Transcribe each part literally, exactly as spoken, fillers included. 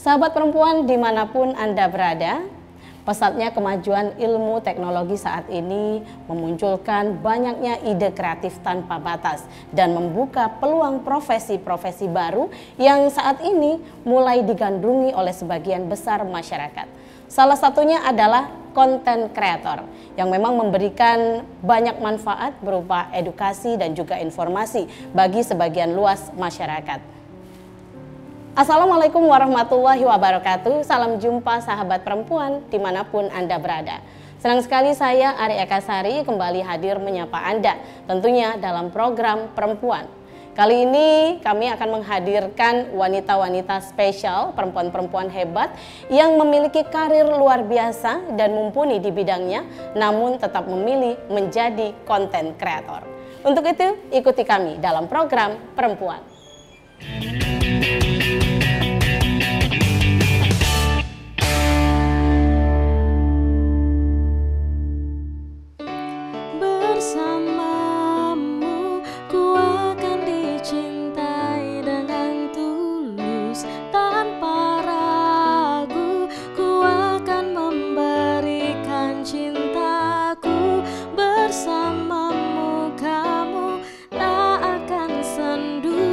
Sahabat perempuan dimanapun Anda berada, pesatnya kemajuan ilmu teknologi saat ini memunculkan banyaknya ide kreatif tanpa batas dan membuka peluang profesi-profesi baru yang saat ini mulai digandrungi oleh sebagian besar masyarakat. Salah satunya adalah konten kreator yang memang memberikan banyak manfaat berupa edukasi dan juga informasi bagi sebagian luas masyarakat. Assalamualaikum warahmatullahi wabarakatuh. Salam jumpa sahabat perempuan dimanapun Anda berada. Senang sekali saya Ari Ekasari kembali hadir menyapa Anda tentunya dalam program Perempuan. Kali ini kami akan menghadirkan wanita-wanita spesial, perempuan-perempuan hebat yang memiliki karir luar biasa dan mumpuni di bidangnya, namun tetap memilih menjadi konten kreator. Untuk itu ikuti kami dalam program Perempuan. Bersamamu ku akan dicintai dengan tulus, tanpa ragu ku akan memberikan cintaku. Bersamamu kamu tak akan sendu,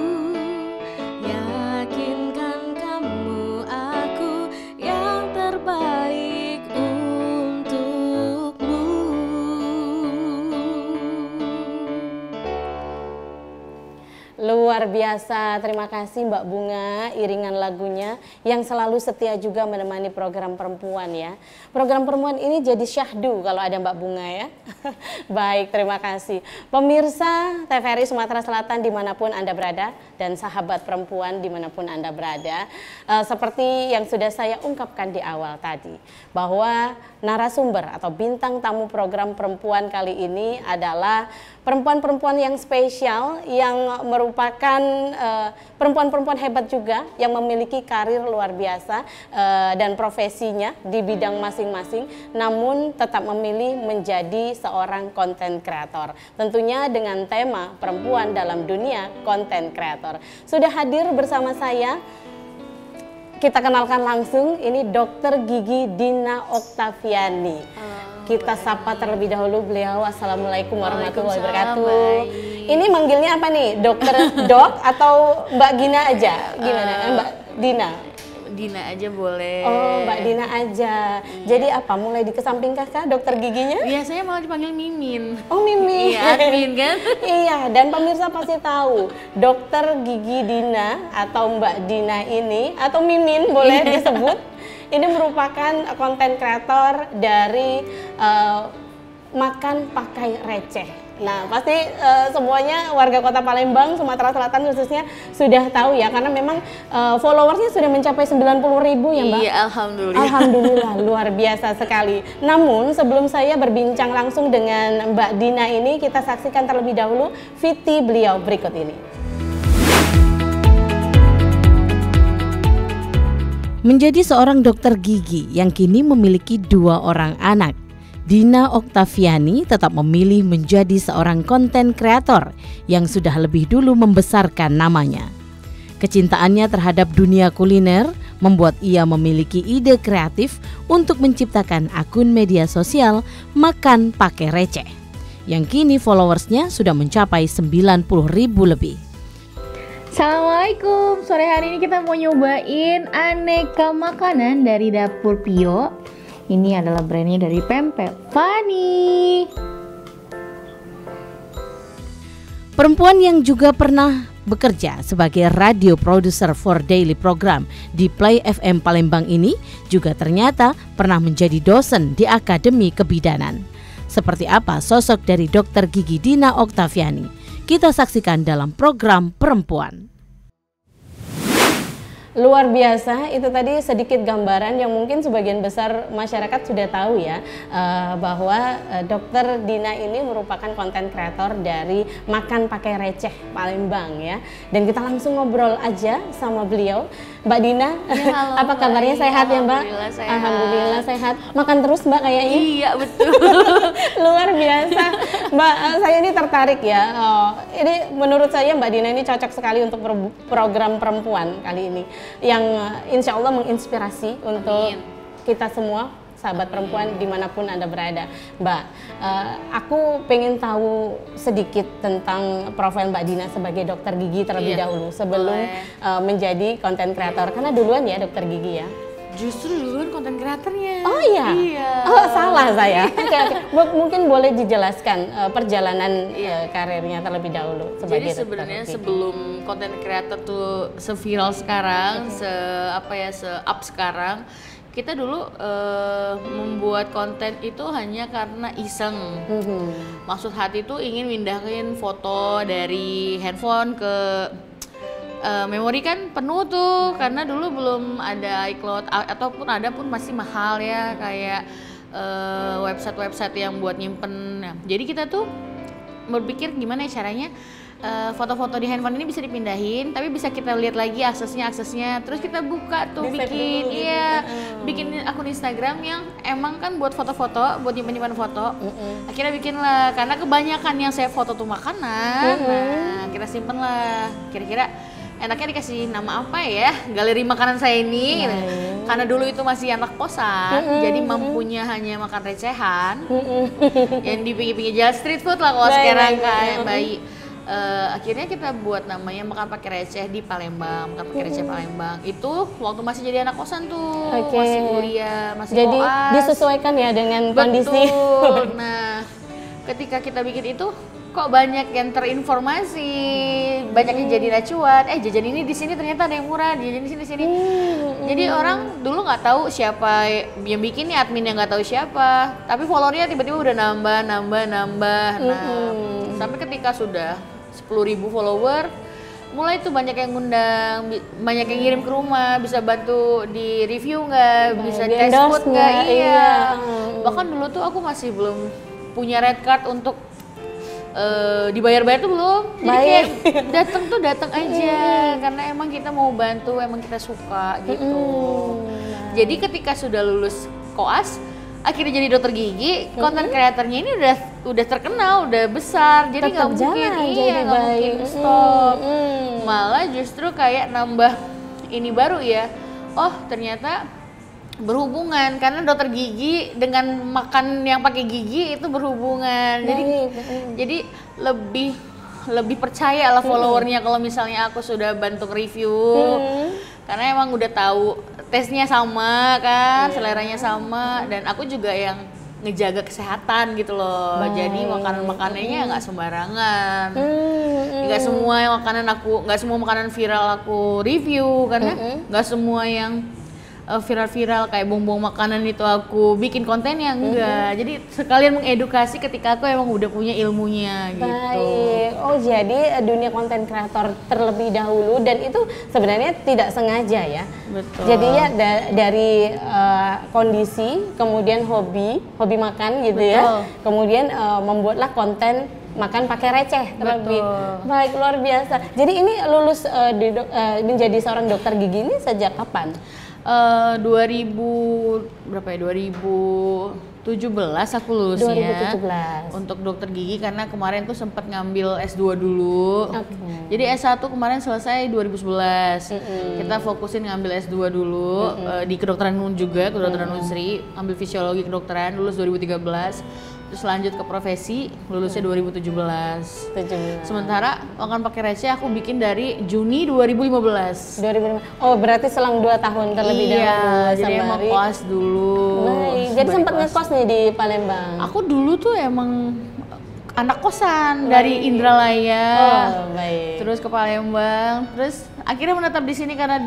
yakinkan kamu aku yang terbaik untukmu. Luar biasa, terima kasih Mbak Bunga, iringan lagunya yang selalu setia juga menemani program Perempuan ya. Program Perempuan ini jadi syahdu kalau ada Mbak Bunga ya. Baik, terima kasih. Pemirsa T V R I Sumatera Selatan dimanapun Anda berada dan sahabat perempuan dimanapun Anda berada. Uh, seperti yang sudah saya ungkapkan di awal tadi, bahwa narasumber atau bintang tamu program Perempuan kali ini adalah perempuan-perempuan yang spesial yang merupakan perempuan-perempuan uh, hebat juga yang memiliki karir luar biasa uh, dan profesinya di bidang masing-masing, namun tetap memilih menjadi seorang konten kreator. Tentunya dengan tema perempuan dalam dunia konten kreator. Sudah hadir bersama saya, kita kenalkan langsung, ini Dokter Gigi Dina Oktaviani. Kita sapa terlebih dahulu beliau. Assalamualaikum warahmatullahi wabarakatuh. Ini manggilnya apa nih? Dokter Dok atau Mbak Gina aja? Gimana? Uh, Mbak Dina? Dina aja boleh. Oh, Mbak Dina aja. Iya. Jadi apa? Mulai dikesampingkah kah dokter giginya? Biasanya malah dipanggil Mimin. Oh, Mimin. Iya, admin kan? Iya, dan pemirsa pasti tahu Dokter Gigi Dina atau Mbak Dina ini atau Mimin boleh disebut. Ini merupakan konten kreator dari uh, makan pakai receh. Nah, pasti uh, semuanya warga Kota Palembang, Sumatera Selatan khususnya sudah tahu ya, karena memang uh, followersnya sudah mencapai sembilan puluh ribu ya Mbak? Iya, alhamdulillah. Alhamdulillah, luar biasa sekali. Namun sebelum saya berbincang langsung dengan Mbak Dina ini, kita saksikan terlebih dahulu V T beliau berikut ini. Menjadi seorang dokter gigi yang kini memiliki dua orang anak, Dina Oktaviani tetap memilih menjadi seorang konten kreator yang sudah lebih dulu membesarkan namanya. Kecintaannya terhadap dunia kuliner membuat ia memiliki ide kreatif untuk menciptakan akun media sosial Makan Pakai Receh, yang kini followersnya sudah mencapai sembilan puluh ribu lebih. Assalamualaikum, sore hari ini kita mau nyobain aneka makanan dari Dapur Pio. Ini adalah brandnya dari Pempek Fani. Perempuan yang juga pernah bekerja sebagai radio producer for daily program di Play F M Palembang ini juga ternyata pernah menjadi dosen di Akademi Kebidanan. Seperti apa sosok dari Dokter Gigi Dina Oktaviani? Kita saksikan dalam program Perempuan. Luar biasa, itu tadi sedikit gambaran yang mungkin sebagian besar masyarakat sudah tahu ya, uh, bahwa uh, Dokter Dina ini merupakan konten kreator dari Makan Pakai Receh Palembang ya. Dan kita langsung ngobrol aja sama beliau. Mbak Dina, ya, halo, apa kabarnya? Sehat ya Mbak? Alhamdulillah sehat. Alhamdulillah sehat. Makan terus Mbak kayaknya? Iya betul. Luar biasa. Mbak, saya ini tertarik ya. Oh, ini menurut saya Mbak Dina ini cocok sekali untuk pro- program perempuan kali ini, yang eh, insya Allah menginspirasi untuk Amin. kita semua, sahabat perempuan dimanapun Anda berada. Mbak, eh, aku pengen tahu sedikit tentang profil Mbak Dina sebagai dokter gigi terlebih Iya, dahulu sebelum boleh. eh, menjadi konten kreator. Karena duluan ya dokter gigi ya. Justru duluan konten kreatornya. Oh iya. Iya. Oh salah saya. Oke oke. M- Mungkin boleh dijelaskan eh, perjalanan eh, karirnya terlebih dahulu Jadi sebagai dokter sebenarnya gigi. sebelum konten kreator tuh seviral sekarang, se apa ya, se up sekarang, kita dulu eh, membuat konten itu hanya karena iseng. Mhm. Maksud hati tuh ingin mindahin foto dari handphone ke eh, memori kan penuh tuh, karena dulu belum ada iCloud a- ataupun ada pun masih mahal ya, kayak eh, website-website yang buat nyimpen. Nah, jadi kita tuh berpikir gimana ya caranya eh, foto-foto di handphone ini bisa dipindahin, tapi bisa kita lihat lagi aksesnya aksesnya. Terus kita buka tuh Di-save bikin, dulu gitu. iya, Heeh. bikin akun Instagram yang emang kan buat foto-foto, buat nyimpan-nyimpan foto. Mm-mm. Akhirnya bikin lah, karena kebanyakan yang saya foto tuh makanan. Mhm. Nah, kita simpen lah. Kira-kira enaknya dikasih nama apa ya? Galeri makanan saya ini. gitu. Baik. Karena dulu itu masih anak kosan, Mhm, jadi mhm. mampunya hanya makan recehan. Mm-mm. Yang di pinggir-pinggir jalan street food lah kalau Baik, sekarang baik, kayak baik. bayi. Eh, akhirnya kita buat namanya makan pakai receh di Palembang, makan pakai receh Palembang. Itu waktu masih jadi anak kosan tuh, Oke. masih kuliah, masih Jadi koas. disesuaikan ya dengan kondisi. Betul. Nah, ketika kita bikin itu, kok banyak yang terinformasi, banyak yang jadi acuan. Eh, jajan ini di sini ternyata ada yang murah, jajan di sini di sini. Hmm. Jadi orang dulu nggak tahu siapa yang bikin nih, admin yang nggak tahu siapa. Tapi followernya tiba-tiba udah nambah, nambah, nambah. Nah, Mm-mm. sampai ketika sudah sepuluh ribu follower, mulai tuh banyak yang ngundang, bi- banyak yang ngirim ke rumah, bisa bantu di review nggak, Baik, bisa di test endorse food nggak, nggak, iya. iya. Bahkan dulu tuh aku masih belum punya red card untuk eh, dibayar-bayar tuh belum. Jadi Baik. kayak datang tuh datang aja, karena emang kita mau bantu, emang kita suka gitu. Mm-mm. Jadi ketika sudah lulus koas, akhirnya jadi dokter gigi, konten kreatornya ini udah udah terkenal, udah besar, jadi nggak Tetap mungkin, jalan, iya jadi nggak baik. mungkin stop. Mm-mm. Malah justru kayak nambah ini baru ya. Oh ternyata berhubungan, karena dokter gigi dengan makan yang pakai gigi itu berhubungan. Jadi Baik. Mm. jadi lebih lebih percaya lah followernya kalau misalnya aku sudah bantu review. Mm. Karena emang udah tahu tesnya sama kan, seleranya sama, dan aku juga yang ngejaga kesehatan gitu loh. Baik. Jadi makanan-makanannya nggak sembarangan. Mm. Nggak semua yang makanan aku, nggak semua makanan viral aku review, karena nggak semua yang uh, viral-viral kayak bongbong makanan itu aku bikin kontennya, enggak. Jadi sekalian mengedukasi ketika aku emang udah punya ilmunya gitu. Baik. Oh, jadi eh, dunia konten kreator terlebih dahulu, dan itu sebenarnya tidak sengaja ya. Betul. Jadi ya da- dari eh, kondisi, kemudian hobi, hobi makan gitu ya. Betul. Kemudian eh, membuatlah konten makan pakai receh terlebih. Betul. Baik, luar biasa. Jadi ini lulus eh, di dok- eh, menjadi seorang dokter gigi ini sejak kapan? Eh, dua ribu berapa ya? dua ribu tujuh belas aku lulusnya. dua ribu tujuh belas. Untuk dokter gigi, karena kemarin tuh sempat ngambil S dua dulu. Oke. Jadi S satu kemarin selesai dua ribu sebelas. Mm-mm. Kita fokusin ngambil S dua dulu eh, di kedokteran U N juga, kedokteran Unsri, ambil fisiologi kedokteran, lulus dua ribu tiga belas. Terus lanjut ke profesi, lulusnya dua ribu tujuh belas. tujuh belas. Sementara makan pakai receh aku bikin dari Juni dua ribu lima belas. dua ribu lima. Oh, berarti selang dua tahun terlebih Iya, dahulu. jadi emang sembari- koas dulu. Baik. Jadi Sembari sempat koas. ngekos nih di Palembang. Aku dulu tuh emang anak kosan dari Indralaya. Oh, baik. Terus ke Palembang, terus akhirnya menetap di sini karena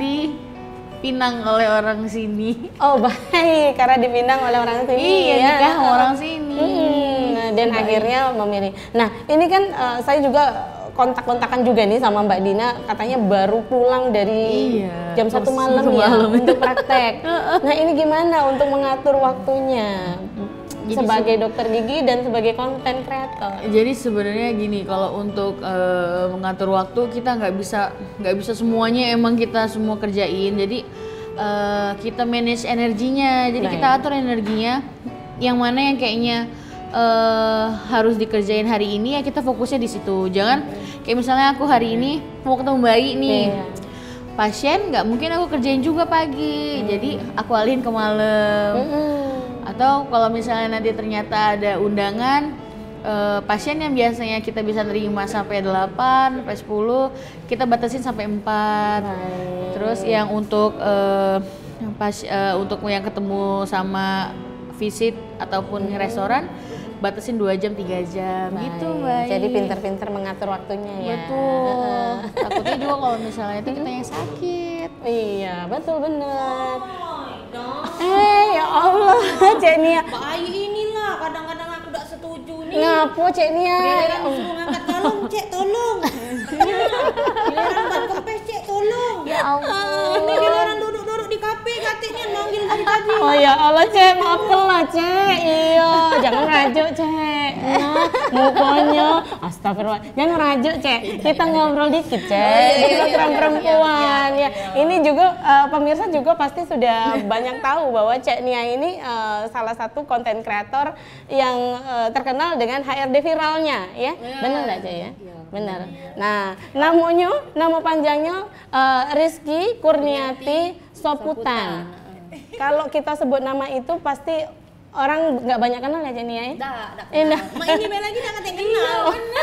dipinang oleh orang sini. Oh, baik. Karena dipinang oleh orang sini. Iya, ya. nikah sama orang sini. Mm, nah, dan akhirnya memilih. Nah, ini kan eh, saya juga kontak-kontakan juga nih sama Mbak Dina, katanya baru pulang dari Iya, jam satu terus malam satu ya malam. untuk praktek. Nah, ini gimana untuk mengatur waktunya Jadi sebagai dokter gigi dan sebagai konten kreator? Jadi sebenarnya gini, kalau untuk eh, mengatur waktu kita nggak bisa nggak bisa semuanya emang kita semua kerjain. Jadi eh, kita manage energinya. Jadi Baik. kita atur energinya. Yang mana yang kayaknya uh, harus dikerjain hari ini ya kita fokusnya di situ. Jangan kayak misalnya aku hari ini mau ketemu bayi nih. Yeah. Pasien nggak mungkin aku kerjain juga pagi, hmm. jadi aku alihin ke malam. Hmm. Atau kalau misalnya nanti ternyata ada undangan, uh, pasien yang biasanya kita bisa terima sampai delapan, sampai sepuluh, kita batasin sampai empat. Hmm. Terus yang untuk uh, pas uh, untuk yang ketemu sama visit ataupun hmm. restoran, batasin dua jam, tiga jam. Baik. Gitu, Mbak. Jadi pinter-pinter mengatur waktunya ya. Betul. Takutnya juga kalau misalnya itu kita yang sakit. Iya, betul bener. Eh, ya Allah, Cek Nia. Bayi inilah kadang-kadang aku tidak setuju nih. Ngapo, Cek Nia? Giliran disuruh ngangkat galon, Cek tolong. Giliran ban kempes, Cek tolong. Ya Allah. Ini giliran duduk-duduk di kafe, katiknya manggil dari tadi. Oh ya Allah, Cek, maafkanlah, Cek. Iya, jangan rajuk, Cek. Nah, mukanya, astagfirullah. Jangan rajuk, Cek. Kita ngobrol dikit, Cek. Kita kurang perempuan ya. Ini juga uh, pemirsa juga pasti sudah banyak tahu bahwa Cek Nia ini uh, salah satu konten kreator yang uh, terkenal dengan H R D viralnya, ya. Benar nggak, Cek ya? Benar. Nah, namanya, nama panjangnya uh, Rizky Kurniati Soputan. Kalau kita sebut nama itu pasti orang nggak banyak kenal ya, Cek Nia ya? Nggak, nggak kenal. Ma ini lagi nggak ada yang kenal.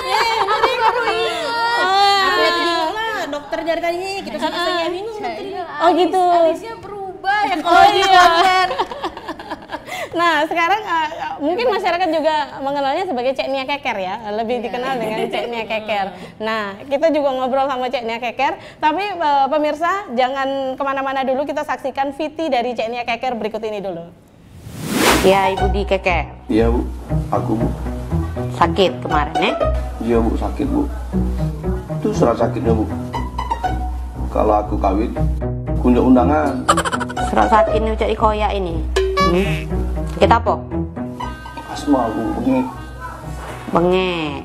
Aku lihat juga lah, dokter dari tadi kita selesai bingung dokter ini. Oh gitu. Alisnya berubah ya kalau Oh di iya. konten. Nah sekarang uh, mungkin masyarakat juga mengenalnya sebagai Cek Nia Keker ya, lebih dikenal dengan Cek Nia Keker. Nah kita juga ngobrol sama Cek Nia Keker, tapi uh, pemirsa jangan kemana-mana dulu, kita saksikan V T dari Cek Nia Keker berikut ini dulu. Ya Ibu di Keker. Iya Bu, aku Bu. Sakit kemarin ya? Iya Bu, sakit Bu. Itu surat sakitnya Bu. Kalau aku kawin, punya undangan. Surat sakit ini ucap koyak ini. Hmm? Sakit apa? Asma Bu, bengek. Bengek.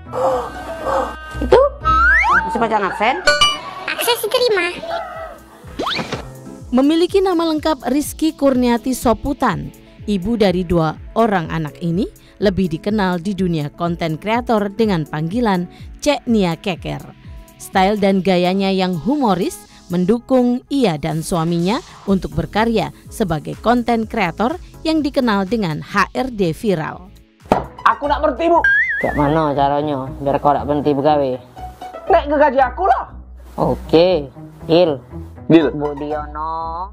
Itu? Masih baca aksen? Akses diterima. Memiliki nama lengkap Rizky Kurniati Soputan, ibu dari dua orang anak ini lebih dikenal di dunia konten kreator dengan panggilan Cek Nia Keker. Style dan gayanya yang humoris mendukung ia dan suaminya untuk berkarya sebagai konten kreator yang dikenal dengan H R D viral. Aku nak berhenti Bu. Kayak mana caranya biar kau tak berhenti begawe? Naik ke gaji aku lah. Oke, Deal. Deal. Budiono.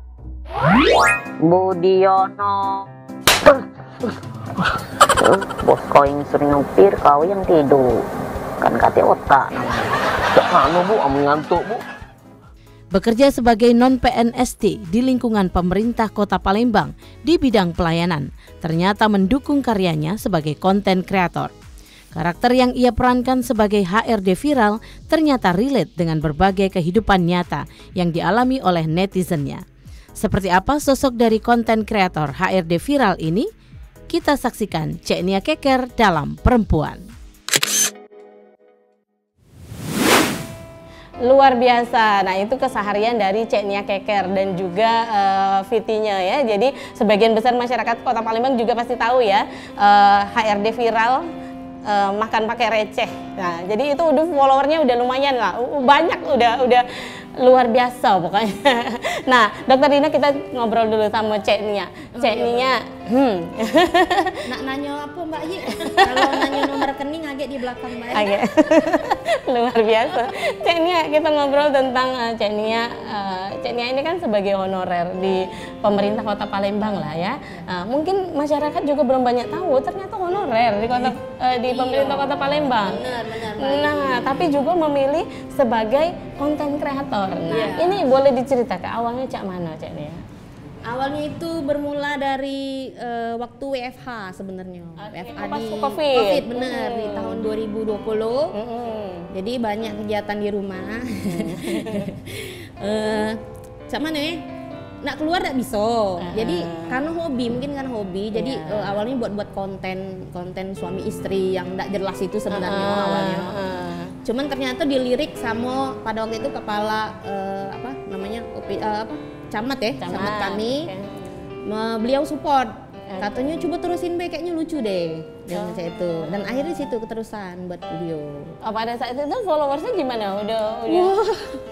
Budiono. Bos kau yang sering nyupir, kau yang tidur. Kan kata otak namanya. Gak mana Bu, amu ngantuk Bu. Bekerja sebagai non-P N S T di lingkungan pemerintah Kota Palembang di bidang pelayanan, ternyata mendukung karyanya sebagai konten kreator. Karakter yang ia perankan sebagai H R D viral ternyata relate dengan berbagai kehidupan nyata yang dialami oleh netizennya. Seperti apa sosok dari konten kreator H R D viral ini? Kita saksikan Cek Nia Keker dalam Perempuan. Luar biasa. Nah, itu keseharian dari Cek Nia Keker dan juga uh, V T-nya ya. Jadi sebagian besar masyarakat Kota Palembang juga pasti tahu ya, uh, H R D viral uh, makan pakai receh. Nah, jadi itu udah followernya udah lumayan lah. Banyak udah udah luar biasa pokoknya. Nah, Dokter Dina, kita ngobrol dulu sama Cek Nia. Cek Nia, hmm. Nak nanya apa Mbak Yi? Kalau nanya nomor rekening agak di belakang Mbak Yi. Agak. Luar biasa. Cek Nia, kita ngobrol tentang uh, Cek Nia. Uh, Cek Nia ini kan sebagai honorer di pemerintah Kota Palembang lah ya. Uh, mungkin masyarakat juga belum banyak tahu ternyata honorer di kota uh, di pemerintah Kota Palembang. Benar, benar. Nah, tapi juga memilih sebagai konten kreator. Nah, yeah. Ini boleh diceritakan awalnya cak mana Cek Nia? Awalnya itu bermula dari uh, waktu W F H sebenarnya. Okay, W F H pas di COVID. COVID bener hmm. di tahun dua ribu dua puluh. Hmm. Jadi banyak kegiatan di rumah. uh, cak mana ya? Nak keluar tak bisa. Uh. Jadi karena hobi, mungkin kan hobi. Jadi yeah. uh, awalnya buat-buat konten konten suami istri yang tidak jelas itu sebenarnya uh. awalnya. Uh. Cuman ternyata dilirik sama pada waktu itu kepala uh, apa namanya uh, apa camat ya, camat, camat kami. Okay. Beliau support. Katanya coba terusin be, kayaknya lucu deh. Dia baca itu. Dan akhirnya situ keterusan buat video. Oh, pada saat itu followersnya gimana? Udah udah. Wah.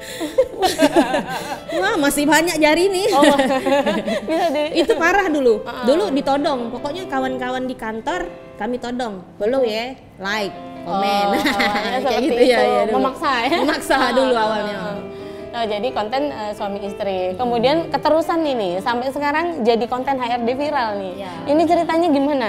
Wah, masih banyak jari nih. Oh, bisa di... Itu parah dulu. Dulu ditodong. Pokoknya kawan-kawan di kantor kami todong. Follow ya, like, komen. Oh, awalnya Kayak seperti gitu itu. ya, ya dulu. Memaksa ya? Memaksa dulu awalnya. Oh, jadi konten uh, suami istri. Kemudian keterusan ini sampai sekarang jadi konten H R D viral nih. Ya. Ini ceritanya gimana?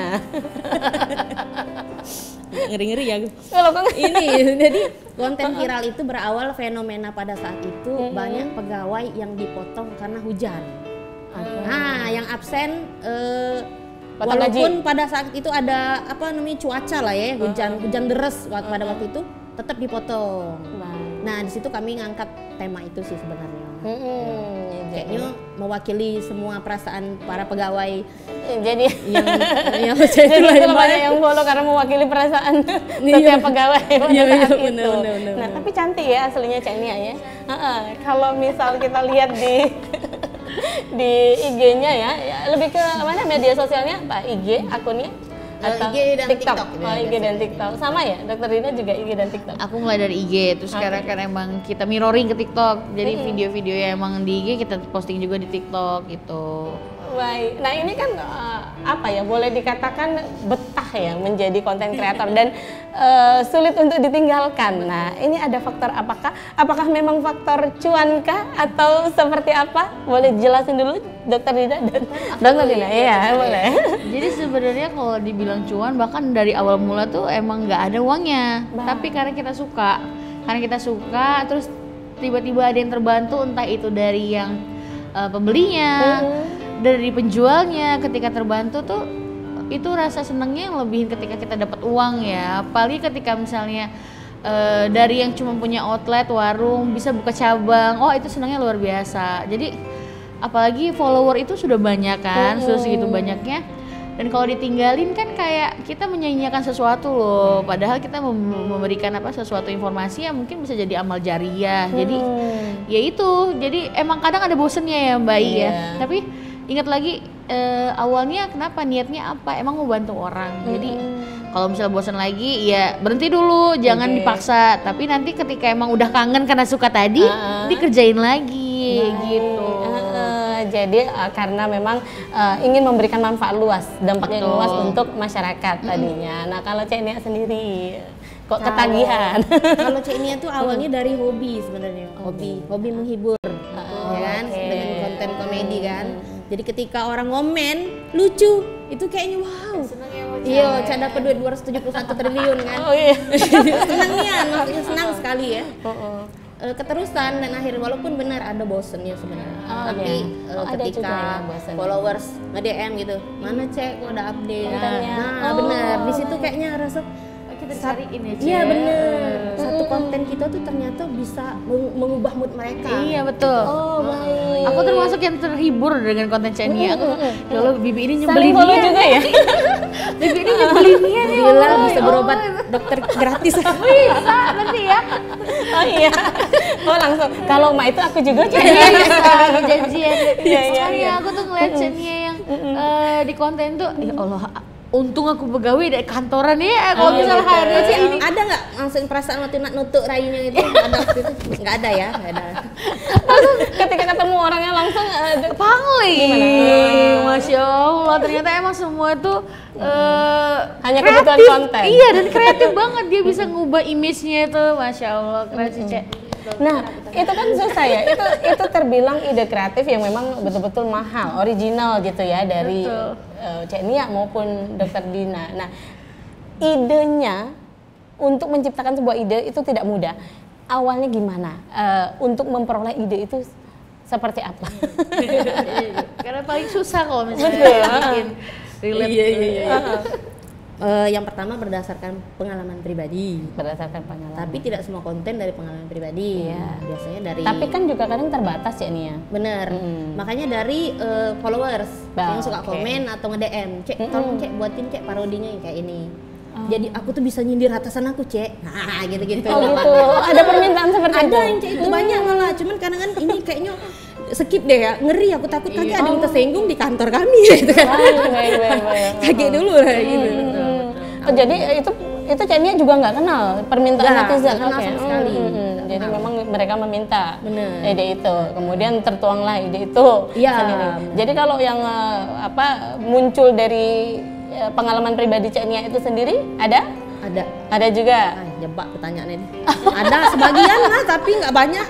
Ngeri-ngeri ya. Kalau kan Ini jadi konten viral itu berawal fenomena pada saat itu banyak pegawai yang dipotong karena hujan. Nah, yang absen eh, Potong walaupun gaji. pada saat itu ada apa namanya cuaca lah ya, hujan hujan deras wa- pada waktu itu tetap dipotong. Nah, di situ kami ngangkat tema itu sih sebenarnya. Mm-mm, Kayaknya mewakili semua perasaan para pegawai jadi yang yang jadi itu banyak yang follow karena mewakili perasaan setiap pegawai pada Iya, iya, saat itu. benar, benar, benar, Nah, benar. tapi cantik ya aslinya Cak Nia ya. Heeh, kalau misal kita lihat di di I G-nya ya, ya, lebih ke mana media sosialnya Pak? I G akunnya atau I G dan TikTok gitu Oh, I G dan TikTok. Sama ya, Dokter Dina juga I G dan TikTok. Aku mulai dari I G, terus sekarang kan emang kita mirroring ke TikTok. Jadi video-video yang emang di I G kita posting juga di TikTok gitu. Baik. Nah, ini kan eh, apa ya? Boleh dikatakan betah ya menjadi konten kreator dan eh, sulit untuk ditinggalkan. Nah, ini ada faktor apakah? Apakah memang faktor cuankah atau seperti apa? Boleh jelasin dulu Dokter Dina dan Dokter Dina. Iya, boleh. Jadi sebenarnya kalau dibilang cuan bahkan dari awal mula tuh emang nggak ada uangnya. Tapi karena kita suka, karena kita suka, terus tiba-tiba ada yang terbantu entah itu dari yang uh, pembelinya, dari penjualnya. Ketika terbantu tuh itu rasa senangnya yang lebihin ketika kita dapat uang ya. Apalagi ketika misalnya uh, dari yang cuma punya outlet warung bisa buka cabang, oh itu senangnya luar biasa. Jadi apalagi follower itu sudah banyak kan, sudah segitu banyaknya. Dan kalau ditinggalin kan kayak kita menyanyiakan sesuatu loh. Padahal kita mem- memberikan apa sesuatu informasi yang mungkin bisa jadi amal jariah. Jadi ya itu. Jadi emang kadang ada bosennya ya Mbak I ya. Tapi ingat lagi eh, awalnya kenapa niatnya apa? Emang mau bantu orang. Jadi kalau misalnya bosan lagi ya berhenti dulu, jangan dipaksa. Tapi nanti ketika emang udah kangen karena suka tadi, dikerjain lagi gitu. Jadi uh, karena memang uh, ingin memberikan manfaat luas, dampaknya Betul. luas untuk masyarakat tadinya. Nah, kalau Cak Nia sendiri kok ketagihan? Kalau Cak Nia tuh awalnya dari hobi sebenarnya, hobi, hobi menghibur, ya kan, oke. dengan konten komedi kan. Jadi ketika orang ngomen lucu, itu kayaknya wow. Iya, Cak dapat duit dua ratus tujuh puluh satu triliun kan. Oh iya. Senangnya, maksudnya senang sekali ya. Eh, keterusan dan akhirnya walaupun benar ada bosennya sebenarnya, Oh, tapi iya. eh, Oh, ada ketika juga ya bosen. followers nge-D M gitu, mana Cek kok ada update, Kontennya. nah Oh. benar di situ kayaknya rasa Kita cariin ya iya benar satu konten kita tuh ternyata bisa meng- mengubah mood mereka. Iya betul. Oh, baik. Aku termasuk yang terhibur dengan konten Chania. Aku kalau Bibi ini Saling nyebelin follow dia. juga ya? Bibi ini nyebelin dia nih. Gila Allah, bisa ya berobat Allah. dokter gratis. Bisa nanti ya. Oh iya. Oh langsung. Kalau Mak itu aku juga Cak Iya, Nia. bisa janjian. Iya, iya, Makanya iya. aku tuh ngeliat Chania yang eh, di konten tuh, ya Allah, untung aku pegawai dari kantoran ya. Kalau misalnya hari aja ini Ada nggak langsung perasaan waktu nak nutuk rayunya itu? Ada waktu itu? Nggak ada ya, nggak ada. Ketika ketemu orangnya langsung uh, pangling. Masya Allah, ternyata emang semua tuh eh, Hanya kreatif. kebutuhan konten. Iya, dan kreatif banget dia bisa ngubah image-nya itu, Masya Allah, keren sih Cek. Nah, itu kan susah ya. Itu itu terbilang ide kreatif yang memang betul-betul mahal, original gitu ya dari uh, Cak Nia maupun Dokter Dina. Nah, idenya untuk menciptakan sebuah ide itu tidak mudah. Awalnya gimana? Uh, untuk memperoleh ide itu seperti apa? Karena paling susah kalau misalnya Betul. bikin relate. Iya, iya, iya. Eh, yang pertama berdasarkan pengalaman pribadi. Berdasarkan pengalaman. Tapi tidak semua konten dari pengalaman pribadi. Iya. Biasanya dari. Tapi kan juga kadang terbatas ya Nia. Bener. Mm. Makanya dari eh, followers Bah, yang suka oke. komen atau nge-D M, Cek, Mm-mm. tolong Cek buatin Cek parodinya yang kayak ini. Jadi aku tuh bisa nyindir atasan aku, Cek. Nah, gitu-gitu. Oh gitu. Ada permintaan seperti itu. Ada yang Cek itu banyak malah. Cuman kadang kan ini kayaknya skip deh ya, ngeri aku takut kaki ada yang tersinggung di kantor kami gitu kan. Baik, baik, baik, baik. Kaget dulu lah gitu. Oh, jadi itu itu Chenia juga nggak kenal permintaan Nggak, netizen, nggak kenal oke. sama sekali. Hmm, hmm, hmm. Jadi Kenal. memang mereka meminta Bener. ide itu, kemudian tertuanglah ide itu Iya, sendiri. bener. Jadi kalau yang eh, apa muncul dari eh, pengalaman pribadi Chenia itu sendiri ada? Ada. Ada juga. Ah, jebak pertanyaannya ini. Ada sebagian lah tapi nggak banyak.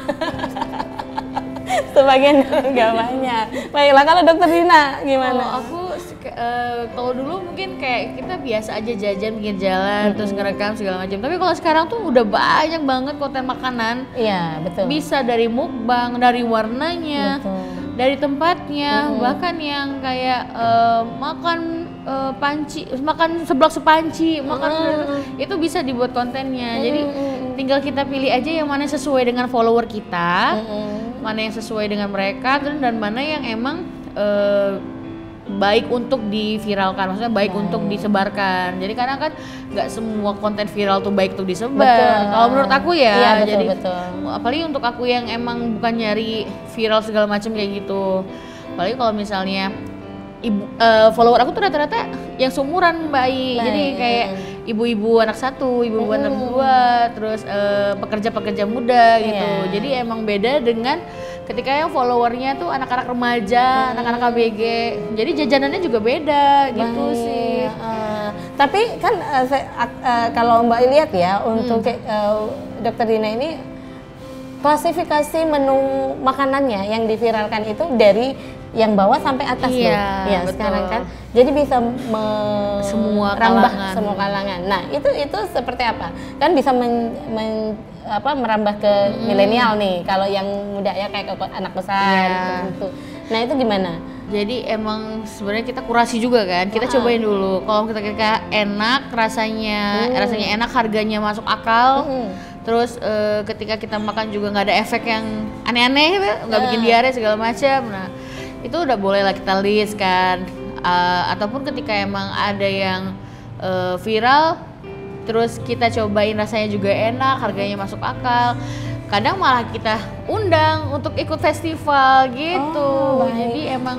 Sebagian nggak banyak. Baiklah, kalau Dokter Dina gimana? Kalau aku sek- eh, kalau dulu mungkin kayak kita biasa aja jajan pinggir jalan terus ngerekam segala macam. Tapi kalau sekarang tuh udah banyak banget konten makanan. Iya, betul. Bisa dari mukbang, dari warnanya, Betul. dari tempatnya, bahkan yang kayak eh, makan eh, panci, makan seblak sepanci, makan itu bisa dibuat kontennya. Jadi tinggal kita pilih aja yang mana sesuai dengan follower kita, mana yang sesuai dengan mereka, dan dan mana yang emang eh, baik untuk diviralkan, maksudnya baik, untuk disebarkan. Jadi kadang kan nggak semua konten viral tuh baik untuk disebar. Betul. Kalau menurut aku ya, Iya, betul, jadi betul. apalagi untuk aku yang emang bukan nyari viral segala macam kayak gitu. Apalagi kalau misalnya ibu eh, follower aku tuh rata-rata yang seumuran Mbak I. Jadi kayak ibu-ibu anak satu, ibu-ibu anak dua, terus eh, pekerja-pekerja muda gitu. Iya. Jadi emang beda dengan ketika yang followernya tuh anak-anak remaja, anak-anak K B G. Jadi jajanannya juga beda gitu Baik, sih. eh, tapi kan eh, saya- ak- eh, kalau Mbak I lihat ya untuk kayak, eh, Dokter Dina ini klasifikasi menu makanannya yang diviralkan itu dari yang bawah sampai atas Iya, loh. Ya, betul. sekarang kan. Jadi bisa me- Semua merambah kalangan. semua kalangan. Nah, itu itu seperti apa? Kan bisa men, men- apa merambah ke milenial nih. Kalau yang muda ya kayak ke anak besar Iya. gitu. Nah, itu gimana? Jadi emang sebenarnya kita kurasi juga kan. Kita cobain dulu. Kalau kita kira enak rasanya, rasanya enak, harganya masuk akal. Terus eh, ketika kita makan juga nggak ada efek yang aneh-aneh, gitu, nggak bikin diare segala macam. Nah, itu udah boleh lah kita list kan. Eh, ataupun ketika emang ada yang eh, viral, terus kita cobain rasanya juga enak, harganya masuk akal. Kadang malah kita undang untuk ikut festival gitu. Oh, baik. Jadi emang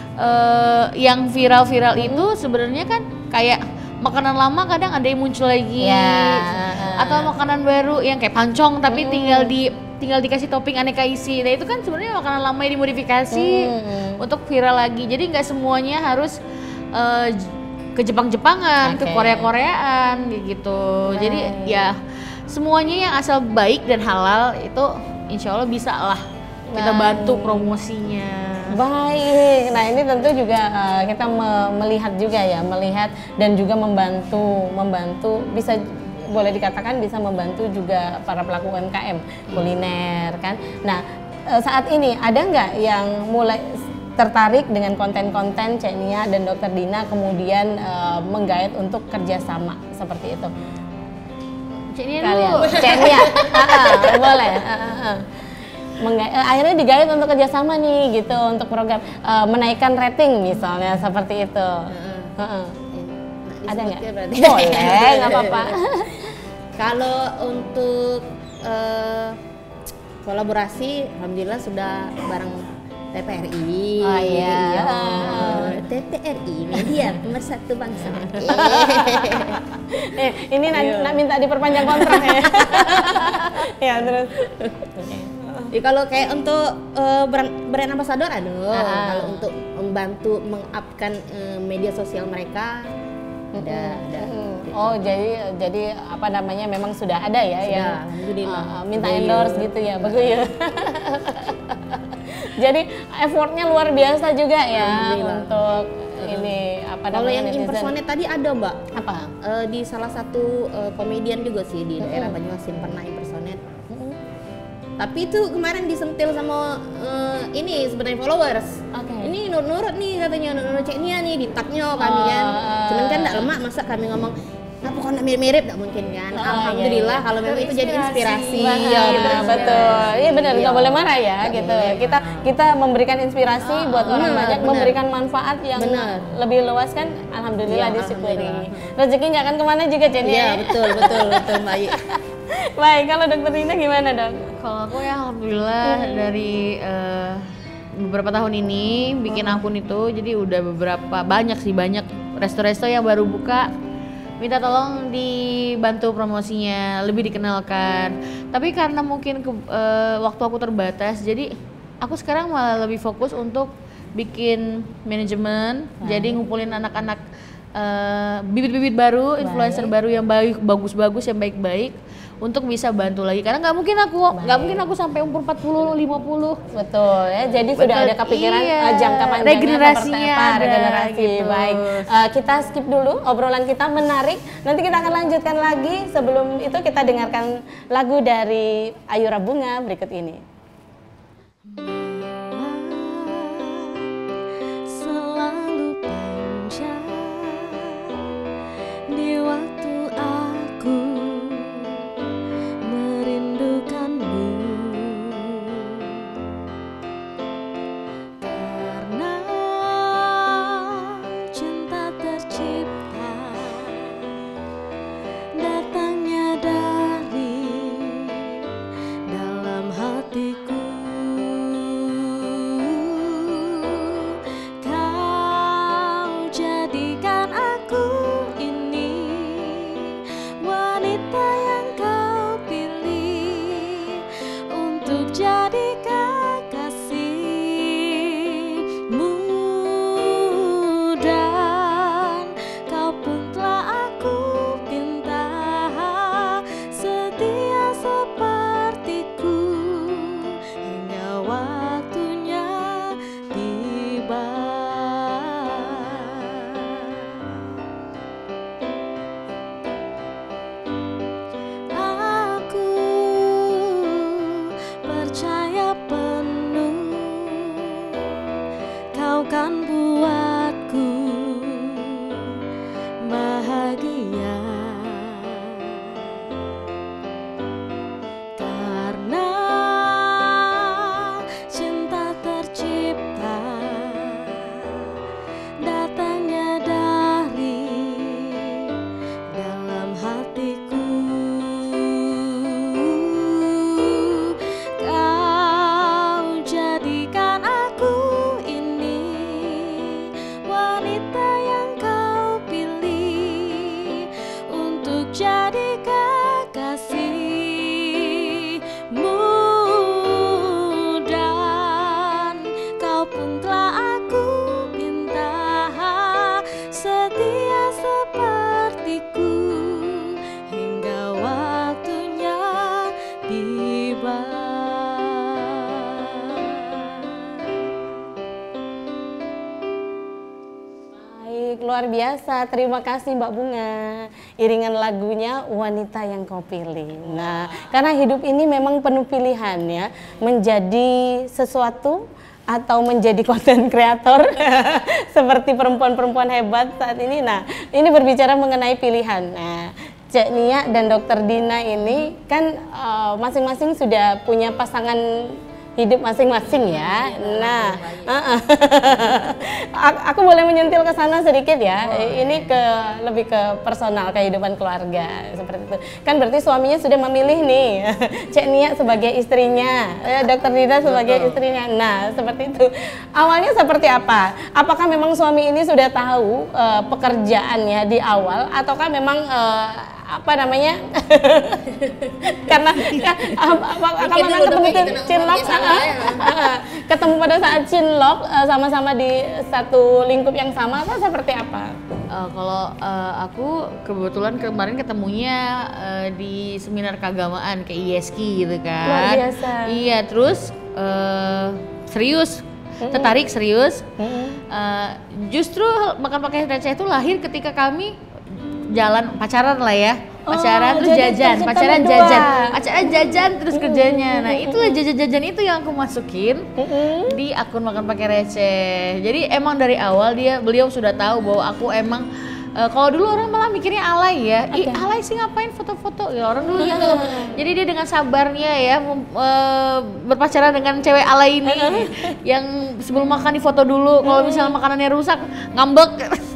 eh, yang viral-viral itu sebenarnya kan kayak makanan lama kadang ada yang muncul lagi. Ya. Atau makanan baru yang kayak pancong tapi tinggal di tinggal dikasih topping aneka isi. Nah, itu kan sebenarnya makanan lama yang dimodifikasi untuk viral lagi. Jadi nggak semuanya harus eh, j- ke Jepang-Jepangan, ke Oke. Korea-Koreaan kayak gitu. Jadi ya semuanya yang asal baik dan halal itu insya Allah bisa lah kita bantu promosinya. Baik, nah ini tentu juga uh, kita me- melihat juga ya, melihat dan juga membantu, membantu bisa boleh dikatakan bisa membantu juga para pelaku U M K M kuliner kan. Nah uh, saat ini ada nggak yang mulai tertarik dengan konten-konten Chenia dan Dokter Dina kemudian uh, menggait untuk kerjasama seperti itu? Ceknya Kalian, dulu. Chenia, Ah, ah, boleh. Ah, ah, ah. Mengga- eh, akhirnya digait untuk kerjasama nih gitu untuk program eh, menaikkan rating misalnya seperti itu. Heeh. Ada nggak? Disebutkan berarti. Boleh, nggak apa-apa. Kalau untuk eh, kolaborasi, alhamdulillah sudah bareng T P R I. Oh, iya. T P R I Media Pemersatu Bangsa. eh, ini nak, nak minta diperpanjang kontrak ya. Ya terus. Ya, kalau kayak untuk eh, brand, brand ambassador ada. Ah. Kalau untuk membantu mengupkan eh, media sosial mereka ada ada. Oh jadi jadi apa namanya memang sudah ada ya Sudah, yang alhamdulillah. uh, uh, minta Beliau. endorse gitu ya, bagus ya. Jadi effortnya luar biasa juga ya Alhamdulillah. untuk ini apa Kalau namanya yang netizen. impersonate tadi ada, Mbak. Apa? Eh, di salah satu eh, komedian juga sih di daerah Banyuasin pernah impersonate. Tapi itu kemarin disentil sama eh, ini sebenarnya followers. Oke. Ini nurut-nurut nih katanya, nurut-nurut Chenia nih di tagnya kami kan. Oh. Cuman kan enggak lemak masa kami ngomong kenapa kok enggak mirip-mirip, enggak mungkin kan. Oh, Alhamdulillah iya, iya. kalau memang itu jadi inspirasi. Wah, Iya, betul, betul. Iya benar, nggak Iya. boleh marah ya Nggak gitu. boleh Kita kita memberikan inspirasi buat orang benar, banyak, benar. memberikan manfaat yang Benar. lebih luas kan. Alhamdulillah Iya, disyukuri. alhamdulillah. Rezeki nggak akan kemana juga Jenny. Iya, betul, betul, betul, Mbak Ayu. Baik, kalau Dokter Dina gimana dok? Kalau aku ya alhamdulillah dari eh, beberapa tahun ini bikin akun itu, jadi udah beberapa banyak sih banyak resto-resto yang baru buka, minta tolong dibantu promosinya, lebih dikenalkan. Tapi karena mungkin ke, uh, waktu aku terbatas, jadi aku sekarang malah lebih fokus untuk bikin manajemen, nah. jadi ngumpulin anak-anak uh, bibit-bibit baru, influencer baik. baru yang baik, bagus-bagus, yang baik-baik, untuk bisa bantu lagi. Karena nggak mungkin aku nggak mungkin aku sampai umur empat puluh lima puluh. Betul ya. Jadi Betul. sudah ada kepikiran iya. uh, jangka panjangnya regenerasinya apa, ada, regenerasi gitu. Baik. Uh, kita skip dulu obrolan kita, menarik. Nanti kita akan lanjutkan lagi. Sebelum itu kita dengarkan lagu dari Ayura Bunga berikut ini. Selalu panjang di waktu aku merindukanmu, karena cinta tercipta datangnya dari dalam hatiku. Kau jadikan aku ini wanita yang kau pilih untuk jadi kekasihmu, dan kau pun telah aku pinta setia sepertiku hingga waktunya tiba. Aku percaya penuh kau kan buatku bahagia, karena cinta tercipta datangnya dari dalam hatiku. Kau jadikan aku ini wanita yang kau pilih untuk jadi kekasihmu, dan kau pun telah aku pinta setia sepertiku hingga waktunya tiba. Baik, luar biasa. Terima kasih Mbak Bunga. Iringan lagunya Wanita Yang Kau Pilih. Nah, karena hidup ini memang penuh pilihan ya. Menjadi sesuatu atau menjadi konten kreator seperti perempuan-perempuan hebat saat ini. Nah, ini berbicara mengenai pilihan. Nah, Cek Nia dan Dokter Dina ini kan uh, masing-masing sudah punya pasangan hidup masing-masing ya. Nah, uh, uh. aku boleh menyentil ke sana sedikit ya. Ini ke lebih ke personal, kehidupan keluarga seperti itu. Kan berarti suaminya sudah memilih nih Cek Nia sebagai istrinya, Dokter Dina sebagai istrinya. Nah, seperti itu. Awalnya seperti apa? Apakah memang suami ini sudah tahu uh, pekerjaannya di awal, ataukah memang uh, apa namanya karena kan, apakah memang ketemu cinlok ketemu pada saat cinlok sama-sama di satu lingkup yang sama, atau seperti apa? Uh, kalau uh, aku kebetulan kemarin ketemunya uh, di seminar keagamaan kayak I S K gitu kan. Luar biasa. Iya, terus uh, serius. Mm-hmm. Tertarik serius. Mm-hmm. uh, justru makan pakai receh itu lahir ketika kami jalan pacaran lah ya, pacaran oh, terus jajan, pacaran berdua. jajan, pacaran jajan terus mm-hmm. kerjanya. Nah itulah jajan-jajan itu yang aku masukin mm-hmm. di akun makan pakai receh. Jadi emang dari awal dia beliau sudah tahu bahwa aku emang uh, kalau dulu orang malah mikirnya alay ya, okay. Ih alay sih ngapain foto-foto ya orang dulu gitu. Jadi dia dengan sabarnya ya mem, uh, berpacaran dengan cewek alay ini yang sebelum makan di foto dulu, kalau misalnya makanannya rusak ngambek.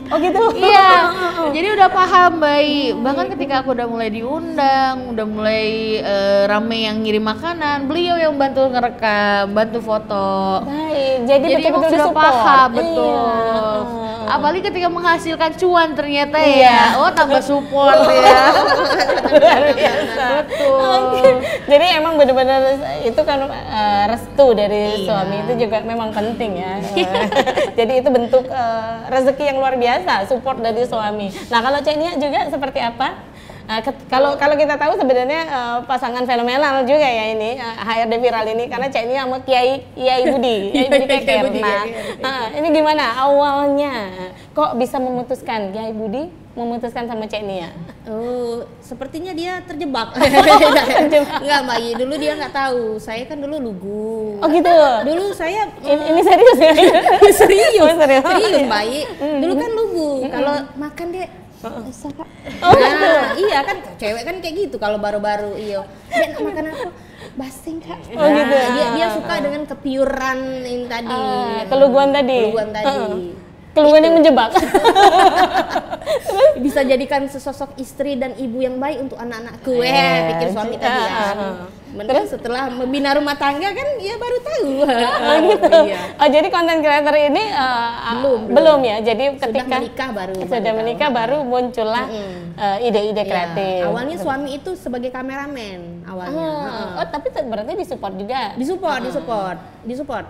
Oh gitu. Iya, jadi udah paham baik. Bahkan ketika aku udah mulai diundang, udah mulai uh, rame yang ngirim makanan, beliau yang bantu ngerekam, bantu foto. Baik, jadi, Jadi emang betul-betul sudah support. paham, betul. Iya. Apalagi ketika menghasilkan cuan ternyata Iya. ya, oh tambah support ya. Luar biasa. Betul. Jadi emang benar-benar itu kan uh, restu dari Iya. suami itu juga memang penting ya. Jadi itu bentuk uh, rezeki yang luar biasa, support dari suami. Nah kalau Cek Nia juga seperti apa? Uh, ket- kalau kalau kita tahu sebenarnya uh, pasangan fenomenal juga ya ini uh, H R D viral ini karena Cek Nia sama Kiai Kiai Budi, Kiai Budi Keker. Nah, uh, ini gimana awalnya kok bisa memutuskan Kiai Budi memutuskan sama Cek Nia? Oh, sepertinya dia terjebak. Enggak, Mbak Yi. Dulu dia nggak tahu. Saya kan dulu lugu. Oh gitu. Dulu saya Ini, ini serius ya? serius, Oh, serius. serius, Mbak Yi. Dulu kan lugu. Kalau makan dia bisa, Kak. Oh, gitu. Nah, iya kan cewek kan kayak gitu kalau baru-baru iyo. Dia nak makan apa? Basing, Kak. Oh, gitu. Nah, dia dia suka dengan kepiuran ini tadi. Ah, keluguan tadi. Keluguan tadi. Uh-uh. Keluhan yang menjebak. Bisa jadikan sesosok istri dan ibu yang baik untuk anak-anakku. Eh, Eh, pikir suami tadi ah, kan. ah, ah. Terus setelah membina rumah tangga kan ya baru tahu. Oh gitu. Iya. Oh jadi konten creator ini uh, Belum, belum, belum ya. Jadi Sudah ketika menikah baru. sudah baru menikah tahu. baru muncullah uh, ide-ide Iya. kreatif. Awalnya suami itu sebagai kameramen awalnya. Ah, Heeh. oh tapi te- berarti disupport juga. Disupport, disupport, disupport.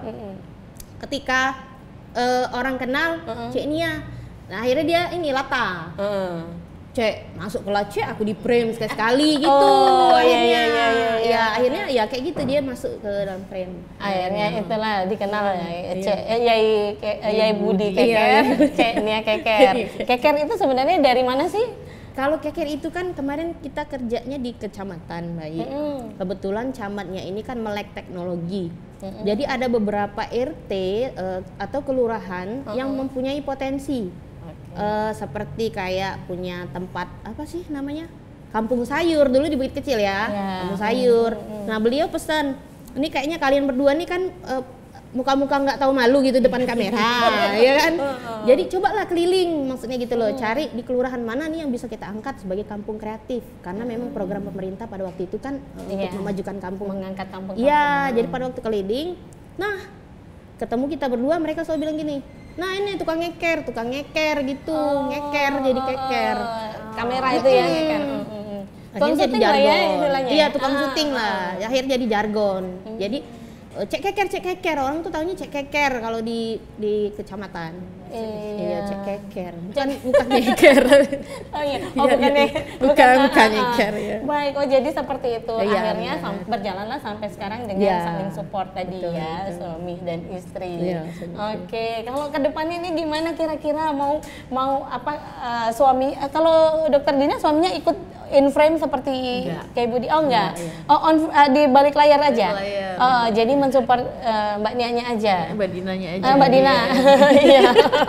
Ketika eh, orang kenal Cek Nia, nah akhirnya dia ini Lata. Heeh. Cek masuk ke Cek aku di frame sekali-sekali gitu. Oh, iya, akhirnya, iya, iya, iya, iya. ya akhirnya ya kayak gitu dia masuk ke dalam frame. Akhirnya itulah dikenal ya, Iya. Cek eh, Yai Ke- eh, Yai Budi Iya, Keker, iya. Cek Nia Keker. Keker itu sebenarnya dari mana sih? Kalau Keker itu kan kemarin kita kerjanya di kecamatan, Mbak Yi. Mm-mm. Kebetulan camatnya ini kan melek teknologi. Jadi ada beberapa R T eh, atau kelurahan yang mempunyai potensi. Eh, seperti kayak punya tempat apa sih namanya? Kampung sayur dulu di Bukit Kecil ya. Ya. Kampung sayur. Nah, beliau pesan, ini kayaknya kalian berdua nih kan eh, muka-muka nggak tahu malu gitu depan kamera, ya kan? Jadi cobalah keliling, maksudnya gitu loh, cari di kelurahan mana nih yang bisa kita angkat sebagai kampung kreatif, karena memang program pemerintah pada waktu itu kan uh, Iya. untuk memajukan kampung. Mengangkat kampung. Iya, jadi pada waktu keliling, nah ketemu kita berdua, mereka selalu bilang gini, nah ini tukang ngeker, tukang ngeker gitu, ngeker jadi keker. Kamera itu ya Mm-mm. Keker. Mm, mm, mm. Akhirnya Tukang jadi syuting lah jargon. ya istilahnya. Iya, tukang Ah, syuting lah. Akhirnya jadi jargon. Jadi eh, cek keker, cek keker. Orang tuh taunya cek keker kalau di di kecamatan. Iya, cek keker. Bukan bukan ngeker. Oh iya, oh bukan ya. Bukan, ah, bukan ah, ah. ngeker ya. Baik, oh jadi seperti itu. Iya, Akhirnya benar. sam- berjalanlah sampai sekarang dengan Iya. saling support tadi Betul, ya, betul. suami dan istri. Iya, saling Oke, kalau ke depannya ini gimana kira-kira mau mau apa eh, suami eh, kalau Dokter Dina suaminya ikut in frame seperti Enggak. kayak Budi? Oh enggak. Enggak, iya. Oh on, eh, di balik layar aja. layar. Oh, jadi mensupport eh, Mbak Nianya aja. Mbak Dinanya aja. Ah, Mbak Dina, iya,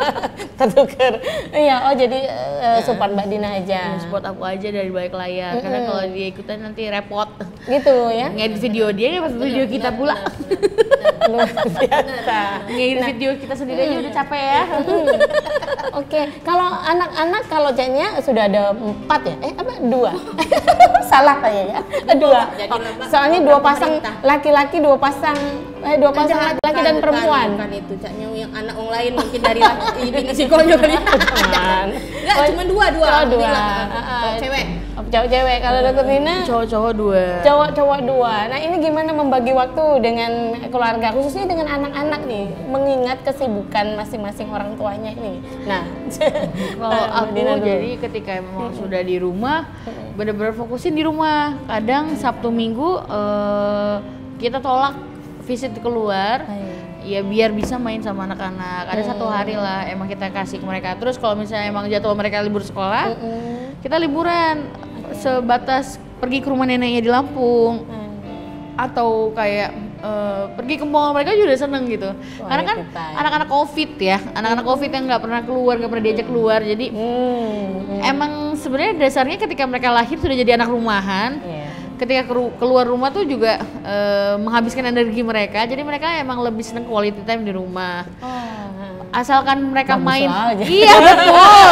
tertukar. Iya, oh jadi eh, support Mbak Dina aja. Ya, support aku aja dari balik layar, karena kalau dia ikutan nanti repot. Gitu ya. Ngedit video dia nggak pas video kita pula. Luar biasa. Ngedit video kita sendiri aja udah capek ya. Oke, kalau anak-anak kalau Ceknya sudah ada empat ya? Eh apa dua? Salah kayaknya. Eh, dua. Oh, soalnya dua pasang laki-laki, dua pasang eh dua pasang laki-laki dan perempuan. Bukan itu, caknya yang anak orang lain mungkin dari laki ini si konyo kali. Jangan. Enggak, cuma dua, dua. Oh, dua. Alhamdulillah. Ah, ah. Oh, cewek. Oh, cewek-cewek. Kalau Dokter Dina Cowok-cowok dua. cowok-cowok dua. Nah ini gimana membagi waktu dengan keluarga, khususnya dengan anak-anak nih, mengingat kesibukan masing-masing orang tuanya ini. Nah, Kalau Mbak aku Dina dulu. jadi ketika memang sudah di rumah, bener-bener fokusin di rumah. Kadang Sabtu Minggu eh, kita tolak visit keluar. Ya biar bisa main sama anak-anak. Ada satu hari lah emang kita kasih ke mereka. Terus kalau misalnya emang jadwal mereka libur sekolah, kita liburan sebatas pergi ke rumah neneknya di Lampung. Atau kayak eh, pergi ke mall, mereka juga udah seneng gitu. Karena kan kita ya. anak-anak covid ya, anak-anak covid yang nggak pernah keluar, nggak pernah diajak keluar. Jadi Hmm, emang sebenarnya dasarnya ketika mereka lahir sudah jadi anak rumahan. iya. Ketika keru- keluar rumah tuh juga eh, menghabiskan energi mereka. Jadi mereka emang lebih seneng quality time di rumah. Oh, asalkan mereka Bagus main. aja. Iya betul.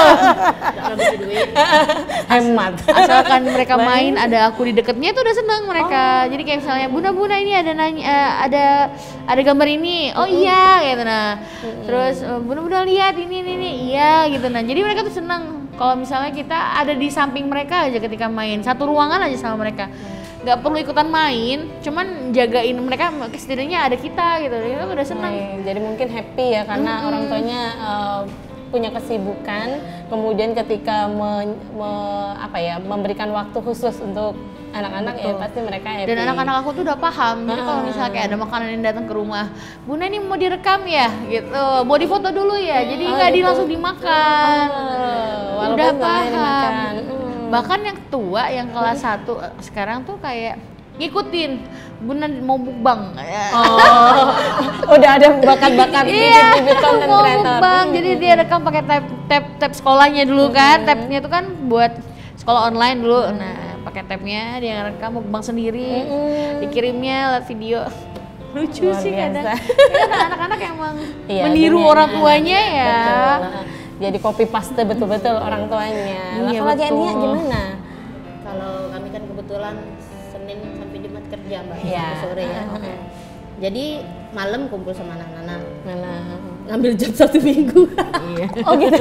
Hemat. Asalkan mereka main, ada aku di dekatnya itu udah seneng mereka. Oh. Jadi kayak misalnya bunda-bunda ini ada nanya, eh, ada ada gambar ini, oh iya gitu nah. Terus eh, bunda-bunda lihat ini ini ini, iya gitu nah. Jadi mereka tuh seneng kalau misalnya kita ada di samping mereka aja ketika main, satu ruangan aja sama mereka. Nggak perlu ikutan main, cuman jagain mereka, setidaknya ada kita gitu, kita udah senang. Nah, jadi mungkin happy ya karena mm-hmm. orang tuanya uh, punya kesibukan, kemudian ketika me, me, apa ya memberikan waktu khusus untuk anak-anak ya pasti mereka happy. Dan anak-anak aku tuh udah paham, jadi kalau misalnya kayak ada makanan yang datang ke rumah, Bunda ini mau direkam ya, gitu, mau difoto dulu ya, jadi nggak oh, gitu. di langsung dimakan, oh, udah paham. Bahkan yang tua yang kelas satu sekarang tuh kayak ngikutin Bunda mau mukbang. Oh, udah ada bakat-bakat iya, bibit-bibit konten mau creator. Mukbang, hmm. jadi dia rekam pakai tab tab tab sekolahnya dulu kan, hmm. tabnya itu kan buat sekolah online dulu. Hmm. Nah, pakai tabnya dia rekam mukbang sendiri, hmm. dikirimnya lewat video. Lucu luar sih kadang. Anak-anak emang iya, meniru orang tuanya ya. Betul. Jadi copy paste betul-betul orang tuanya. Nah, iya, kalau Jania gimana? Kalau kami kan kebetulan Senin sampai Jumat kerja mbak, ya. sampai sore ya. Okay. Jadi malam kumpul sama anak-anak. Mana? Ngambil job satu minggu. Iya. Oh gitu.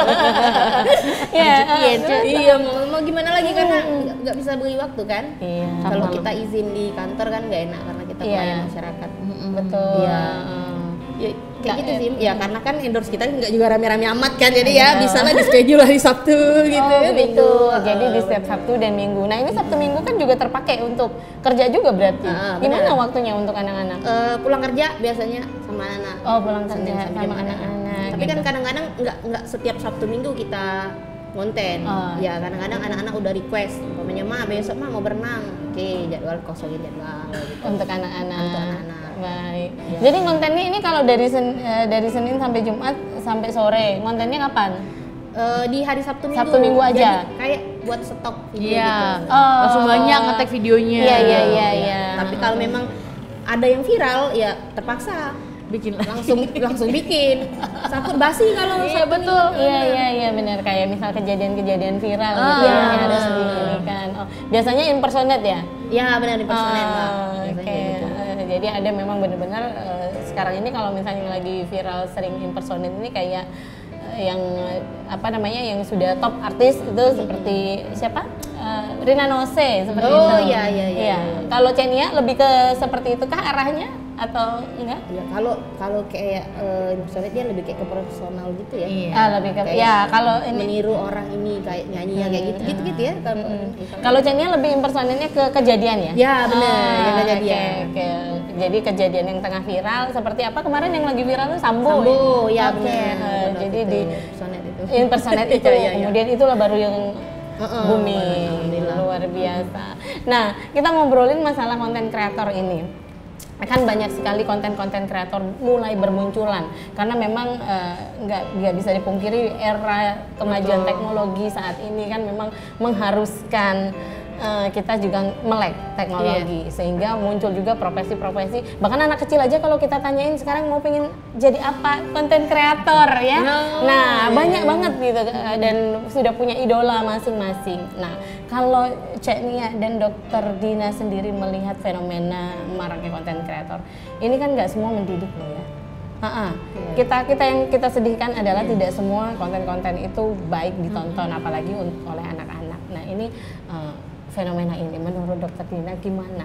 Iya. Iya. Mau, mau gimana lagi karena nggak bisa beri waktu kan? Iya. Kalau kita izin di kantor kan nggak enak karena kita pelayan iya. masyarakat. Betul. Iya. Ya, kayak gitu sih, ya karena kan endorse kita nggak juga rame-rame amat kan, jadi ya bisa lah di schedule hari Sabtu gitu. Oh, ya, begitu. minggu. Jadi di setiap Sabtu dan Minggu. Nah ini Sabtu Minggu kan juga terpakai untuk kerja juga berarti. Ah, gimana benar. waktunya untuk anak-anak? Uh, pulang kerja biasanya sama anak. Oh pulang kerja Senin sampai sama Jumat. anak-anak. Tapi gitu. kan kadang-kadang nggak nggak setiap Sabtu Minggu kita konten. Oh. Ya kadang-kadang anak-anak udah request, umpamanya ma besok ma mau berenang, oke jadwal kosongin jadwal. Gitu. Untuk anak-anak. Untuk anak-anak. Baik. Ya. Jadi kontennya ini kalau dari sen, dari Senin sampai Jumat sampai sore, kontennya kapan? Uh, di hari Sabtu Minggu. Sabtu Minggu aja. Jadi kayak buat stok video iya. gitu. Oh. Langsung banyak ngetek videonya. Iya iya iya iya. Tapi kalau memang ada yang viral ya terpaksa bikin langsung langsung bikin. Takut basi kalau iya betul. Iya iya iya benar, kayak misal kejadian-kejadian viral ah, gitu iya. yang harus ini kan. Oh, biasanya impersonate ya? Ya benar impersonate, Mbak. Oh, oke. Okay. Gitu. Uh, jadi ada memang benar-benar uh, sekarang ini kalau misalnya yang lagi viral sering impersonate ini kayak uh, yang apa namanya yang sudah top artis itu hmm. seperti siapa? Uh, Rina Nose seperti oh, itu. Oh iya iya iya. iya. Kalau Chenia lebih ke seperti itu kah arahnya atau enggak? Ya kalau kalau kayak uh, impersonate dia lebih kayak ke profesional gitu ya. Iya. Ah, lebih ke kayak ya kalau ini meniru orang ini kayak nyanyi hmm. kayak gitu gitu gitu ya. Kalau hmm. kalau Chenia lebih impersonate-nya ke kejadian ya? Ya benar, ah, yang kejadian. Okay, okay. Jadi kejadian yang tengah viral seperti apa kemarin yang lagi viral tuh Sambo. Sambo, ya, okay. benar. Uh, jadi itu, di impersonate itu. Impersonate itu ya, ya, kemudian ya. Itulah baru yang uh-uh, booming, luar biasa. Nah, kita ngobrolin masalah konten kreator ini. Kan banyak sekali konten-konten kreator mulai bermunculan karena memang nggak uh, nggak bisa dipungkiri era kemajuan Betul. teknologi saat ini kan memang mengharuskan uh, kita juga melek teknologi yeah. sehingga muncul juga profesi-profesi, bahkan anak kecil aja kalau kita tanyain sekarang mau pengen jadi apa, konten kreator ya. No, nah yeah. banyak banget gitu dan sudah punya idola masing-masing. Nah kalau Cek Nia dan Dokter Dina sendiri melihat fenomena maraknya konten kreator ini kan nggak semua mendidik loh ya. Uh-uh. Yeah. Kita kita yang kita sedihkan adalah yeah. tidak semua konten-konten itu baik ditonton, hmm. apalagi oleh anak-anak. Nah ini uh, fenomena ini menurut Dokter Dina gimana?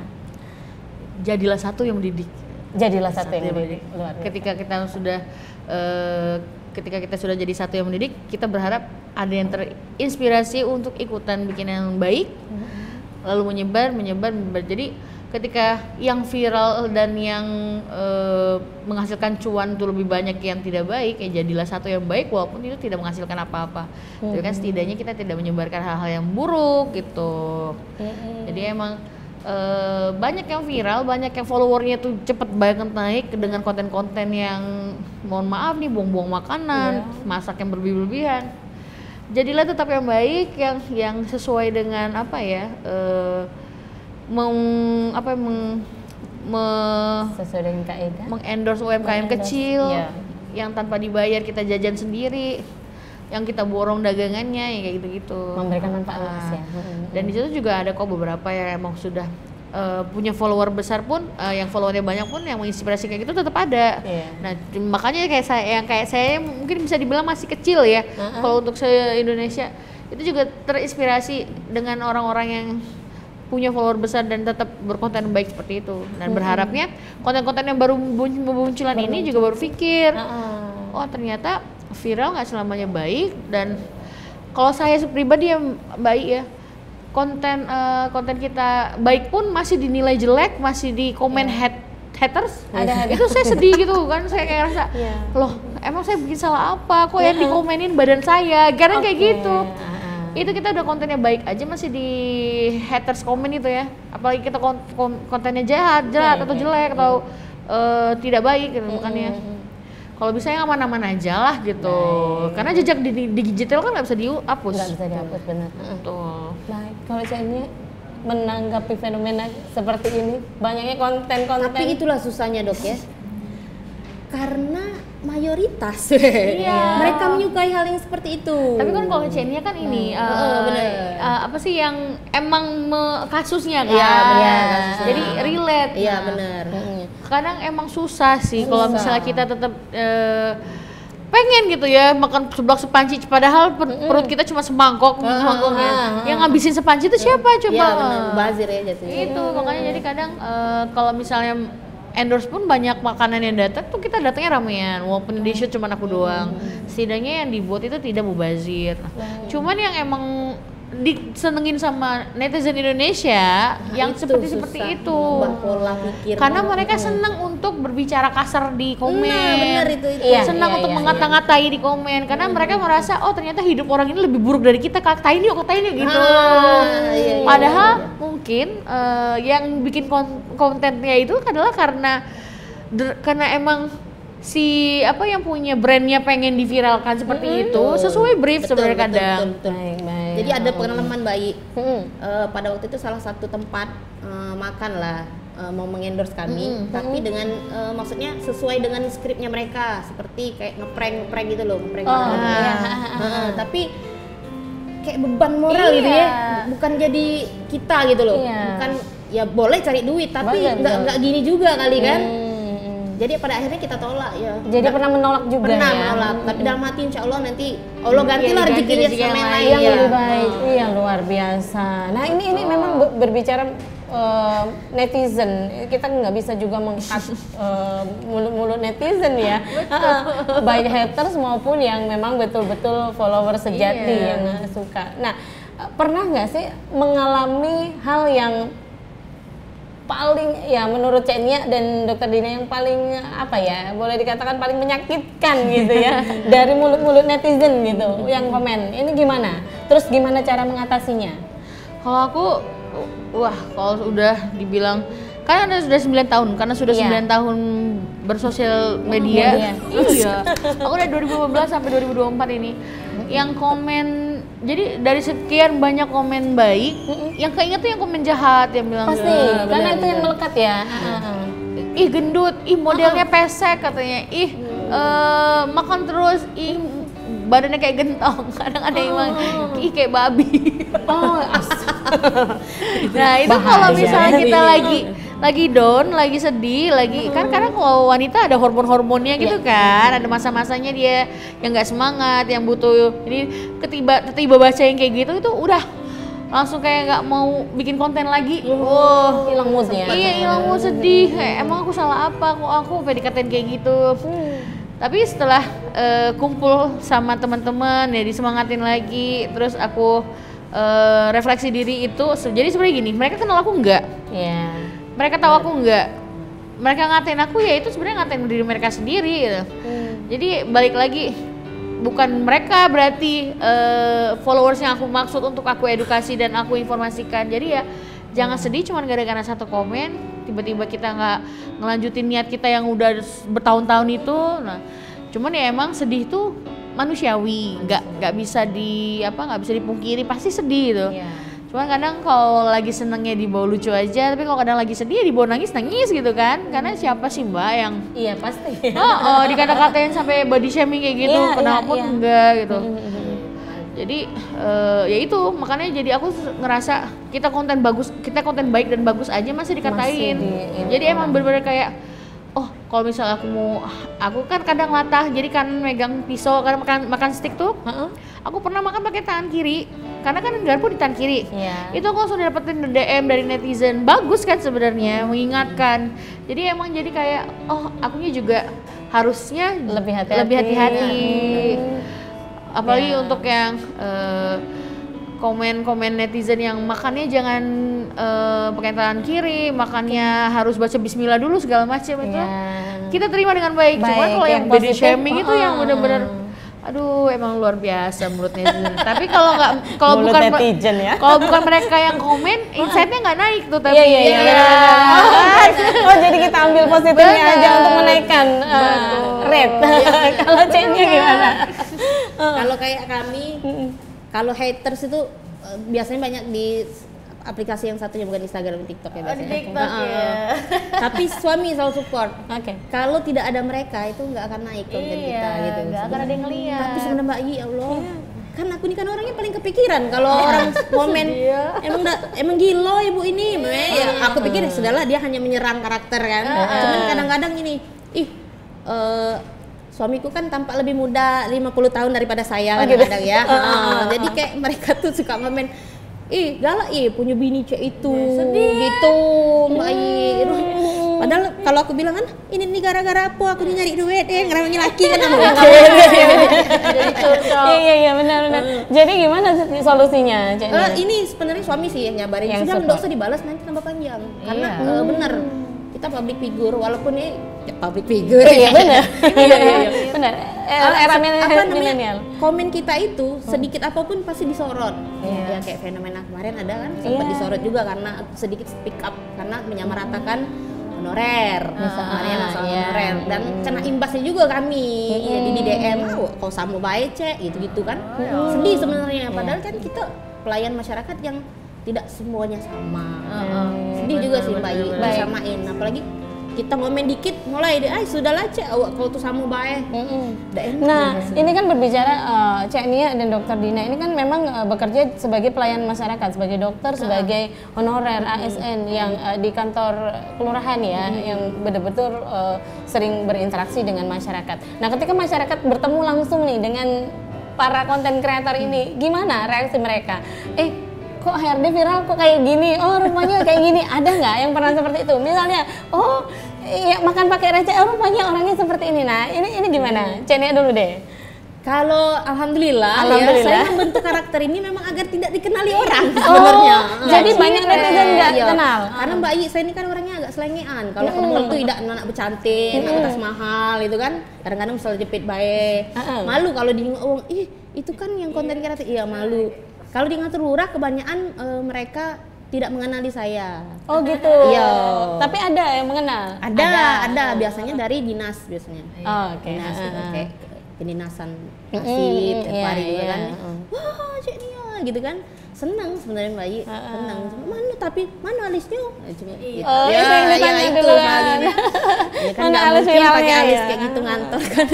Jadilah satu yang mendidik. Jadilah satu, satu yang mendidik. Luar biasa. Ketika kita sudah uh, ketika kita sudah jadi satu yang mendidik, kita berharap ada yang terinspirasi untuk ikutan bikin yang baik, mm-hmm. lalu menyebar, menyebar, menyebar. Jadi ketika yang viral dan yang uh, menghasilkan cuan itu lebih banyak yang tidak baik, ya jadilah satu yang baik walaupun itu tidak menghasilkan apa-apa. Mm-hmm. Jadi kan setidaknya kita tidak menyebarkan hal-hal yang buruk gitu. Mm-hmm. Jadi emang Uh, banyak yang viral, banyak yang followernya tuh cepet banget naik dengan konten-konten yang mohon maaf nih buang-buang makanan, yeah. masak yang berlebihan. Jadilah tetap yang baik, yang yang sesuai dengan apa ya, uh, meng apa meng, me, sesuai dengan kaidah, mengendorse U M K M kecil, yeah. yang tanpa dibayar kita jajan sendiri, yang kita borong dagangannya, ya kayak gitu-gitu. Memberikan manfaat luas ya. Dan di situ juga ada kok beberapa yang emang sudah uh, punya follower besar pun, uh, yang followernya banyak pun yang menginspirasi kayak gitu tetap ada. Yeah. Nah makanya kayak saya, yang kayak saya mungkin bisa dibilang masih kecil ya. Uh-huh. Kalau untuk saya Indonesia itu juga terinspirasi dengan orang-orang yang punya follower besar dan tetap berkonten baik seperti itu. Dan hmm. berharapnya konten-konten yang baru munculan ini juga baru pikir, uh-uh. oh ternyata viral nggak selamanya baik. Dan kalau saya pribadi yang baik ya, konten uh, konten kita baik pun masih dinilai jelek, masih di komen yeah. hate, haters. Ada, itu saya sedih gitu kan, saya kayak rasa yeah. loh emang saya bikin salah apa? Kok yeah. yang dikomenin badan saya? Karena okay. kayak gitu. Itu kita udah kontennya baik aja masih di haters komen itu ya, apalagi kita kon kon kontennya jahat, jahat atau jelek atau uh, tidak baik gitu, bukannya. Kalau bisa yang aman-aman aja lah gitu, baik. Karena jejak di, di digital kan nggak bisa dihapus. Nggak bisa dihapus, benar. Tuh. Baik, kalau saya menanggapi fenomena seperti ini, banyaknya konten-konten. Tapi itulah susahnya dok ya, karena mayoritas iya. mereka menyukai hal yang seperti itu. Tapi kan kalau channelnya kan ini nah. uh, oh, bener. Uh, apa sih yang emang me kasusnya kan? Iya benar. Jadi relate. Iya nah. benar. Kadang emang susah sih kalau misalnya kita tetap uh, pengen gitu ya makan seblak sepanci, padahal per mm. perut kita cuma semangkok, uh, semangkoknya. Uh, uh, yang ngabisin sepanci itu siapa coba? Iya benar, bazir ya jatuhnya. Itu makanya jadi kadang uh, kalau misalnya endorse pun banyak makanan yang datang tuh kita datangnya ramean, walaupun di shoot cuma aku doang. Setidaknya yang dibuat itu tidak mubazir. Cuman yang emang disenengin sama netizen Indonesia nah, yang seperti seperti itu. Pola pikir. Karena mereka senang untuk berbicara kasar di komen. Nah, benar itu itu. Iya, senang iya, untuk iya, mengata-ngatai iya. di komen karena hmm. mereka merasa oh ternyata hidup orang ini lebih buruk dari kita, katain yuk, katain yuk gitu. Ah, iya, iya, Padahal iya, iya. mungkin uh, yang bikin kontennya itu adalah karena karena emang si apa yang punya brandnya pengen diviralkan seperti mm-hmm. itu sesuai brief sebenarnya kadang. Betul, betul. Baik, baik. Jadi ada pengalaman baik. Mm-hmm. Uh, pada waktu itu salah satu tempat uh, makan lah uh, mau mengendorse kami, mm-hmm. tapi dengan uh, maksudnya sesuai dengan skripnya mereka, seperti kayak ngeprank ngeprank gitu loh, ngeprank. Oh, iya. uh, tapi kayak beban moral iya. gitu ya, bukan jadi kita gitu loh, iya. bukan ya boleh cari duit tapi nggak nggak gini juga kali kan. Hmm. Jadi pada akhirnya kita tolak ya. Jadi pernah menolak juga pernah ya? menolak, tapi dalam hati insya Allah nanti Allah gantilah rezekinya sama yang lain yang lebih baik. Oh. Iya luar biasa. Nah ini ini oh. memang berbicara uh, netizen, kita nggak bisa juga mengkat uh, mulut-mulut netizen ya. Baik haters maupun yang memang betul-betul follower sejati iya. yang suka. Nah pernah nggak sih mengalami hal yang paling ya menurut Cek Nia dan Dokter Dina yang paling apa ya boleh dikatakan paling menyakitkan gitu ya dari mulut-mulut netizen gitu yang komen ini gimana? Terus gimana cara mengatasinya? Kalau aku wah kalau udah dibilang kan ada sudah sembilan tahun karena sudah iya. sembilan tahun bersosial media. Iya. Aku dari dua ribu lima belas sampai dua ribu dua puluh empat ini yang komen. Jadi dari sekian banyak komen baik, mm-hmm. yang keinget tuh yang komen jahat yang bilang pasti, ya, karena bener, itu bener. yang melekat ya. Uh-huh. Ih gendut, ih modelnya uh-huh. pesek katanya, ih hmm. uh, makan terus, ih badannya kayak gentong. Kadang ada yang bilang, ih kayak babi. Oh, nah itu kalau misalnya kita lagi lagi down, lagi sedih, lagi kan karena kalau wanita ada hormon-hormonnya gitu kan, ada masa-masanya dia yang nggak semangat, yang butuh ini ketiba tiba baca yang kayak gitu itu udah langsung kayak nggak mau bikin konten lagi. Wow, hilang moodnya. Iya hilang mood, sedih. Kayak emang aku salah apa? Kok aku P D K T-in kayak gitu? Hmm. Tapi setelah uh, kumpul sama teman-teman ya disemangatin lagi, terus aku uh, refleksi diri itu. Jadi sebenarnya gini, mereka kenal aku enggak? Iya. Yeah. Mereka tahu aku enggak. Mereka ngatain aku ya itu sebenarnya ngatain diri mereka sendiri gitu. Hmm. Jadi balik lagi bukan mereka berarti uh, followers yang aku maksud untuk aku edukasi dan aku informasikan. Jadi ya jangan sedih cuman gara-gara satu komen tiba-tiba kita nggak ngelanjutin niat kita yang udah bertahun-tahun itu. Nah, cuman ya emang sedih tuh manusiawi, nggak nggak bisa di apa nggak bisa dipungkiri pasti sedih gitu. Yeah. Cuman kadang kalau lagi senengnya dibawa lucu aja, tapi kalau kadang lagi sedih ya dibawa nangis nangis gitu kan. Karena siapa sih mbak yang Iya pasti. oh, oh dikata-katain sampai body shaming kayak gitu, Iya, kenapa iya, iya. enggak gitu. Jadi uh, ya itu makanya jadi aku ngerasa kita konten bagus, kita konten baik dan bagus aja masih dikatain. Masih di- jadi emang bener-bener kayak oh kalau misalnya aku mau, aku kan kadang latah, jadi kan megang pisau, kadang makan makan stick tuh, Heeh. aku pernah makan pakai tangan kiri, karena kan garpu di tangan kiri. Iya. Itu aku langsung dapetin D M dari netizen, bagus kan sebenarnya, mengingatkan. Jadi emang jadi kayak oh akunya juga harusnya Lebih hati-hati. lebih hati-hati. Hmm. Apalagi Ya. untuk yang eh, komen-komen netizen yang makannya jangan eh, pakai tangan kiri, makannya harus baca bismillah dulu segala macam itu. Ya. Kita terima dengan baik. Cuma Baik, kalau yang, yang body positif, shaming itu yang uh-uh. bener-bener aduh emang luar biasa menurut netizen. Tapi kalau nggak kalau Mulut bukan netizen ya. kalau bukan mereka yang komen, insight-nya nggak naik tuh tapi. Iya iya iya. benar. Oh jadi kita ambil positifnya Benar. aja untuk menaikkan uh, rate. Kalau chatnya gimana? Kalau kayak kami, kalau haters itu eh, biasanya banyak di aplikasi yang satunya, bukan Instagram, TikTok ya biasanya. TikTok Heeh. ya. Tapi suami selalu support. Oke. Kalau tidak ada mereka itu nggak akan naik konten kita gitu. nggak akan ada yang ngeliat. Tapi sebenarnya Mbak Yi, ya Allah, kan aku ini kan orangnya paling kepikiran kalau orang komen emang da, emang gila ibu ini, ya aku pikir sudahlah dia hanya menyerang karakter kan. Cuman kadang-kadang ini, ih eh, suamiku kan tampak lebih muda lima puluh tahun daripada saya kadang-kadang ya. Heeh. Jadi kayak mereka tuh suka komen, ih galak ih punya bini cek itu gitu Mbak Yi. Padahal kalau aku bilang kan ini nih gara-gara apa aku nih nyari duit eh ngerawangin laki kan aku. Iya iya iya benar benar. Jadi gimana solusinya, Cek? Eh, ini sebenarnya suami sih yang nyabarin. Yang Sudah support. nggak usah dibalas nanti tambah panjang. Karena eh, bener kita public figure walaupun ini ya, public figure. Iya benar. Iya iya iya. Benar. Ah, Era apa namanya, milenial. komen kita itu sedikit apapun pasti disorot. Ya kayak fenomena kemarin ada kan sempat Iya. disorot juga karena sedikit speak up karena menyamaratakan honorer misalnya masalah iya. honorer dan kena imbasnya juga kami. Jadi di D M ah, kau sama baik cek gitu-gitu kan. Sedih sebenarnya padahal kan kita pelayan masyarakat yang tidak semuanya sama. Sedih juga sih Mbak Yi disamain apalagi kita ngomen dikit mulai deh, ay sudahlah cek awak kau tuh sama baik. Nah, ini kan berbicara uh, Cek Nia dan Dokter Dina ini kan memang uh, bekerja sebagai pelayan masyarakat, sebagai dokter, sebagai honorer A S N yang uh, di kantor kelurahan ya, yang betul-betul uh, sering berinteraksi dengan masyarakat. Nah, ketika masyarakat bertemu langsung nih dengan para konten kreator ini, gimana reaksi mereka? Eh, kok H R D viral kok kayak gini? Oh, rumahnya kayak gini. Ada nggak yang pernah seperti itu? Misalnya, oh, iya makan pakai receh, oh, rumahnya orangnya seperti ini. Nah, ini ini gimana? Cek Nia dulu deh. Kalau alhamdulillah, Alhamdulillah. ya, saya membentuk karakter ini memang agar tidak dikenali orang sebenarnya. Oh, jadi banyak netizen nggak Iya. kenal. Karena Mbak Yi, saya ini kan orangnya agak selengean. Kalau ke mall tuh tidak anak bercantik, anak tas mahal itu kan. Kadang-kadang selalu jepit baik. Heeh. Malu kalau di oh, ih itu kan yang konten kreatif. Iya malu. Kalau di ngatur lurah kebanyakan eh, mereka tidak mengenali saya. Oh gitu. Iya. Tapi ada yang mengenal. Ada, ada, biasanya dari dinas biasanya. Oh, oke. Dinas gitu, Heeh. kayak kedinasan Mm-mm, nasib, tiap iya, hari juga iya. kan. Wah, Cek Nia gitu kan. Senang sebenarnya Mbak Yi, senang. Cuma mana tapi mana alisnya? Eh, Cuma gitu. Oh, ya, itu yang ditanya ya, dulu Mbak kan. Yi. Ya kan Mana nggak alis mungkin pakai viralnya alis ya? kayak gitu ngantor kan.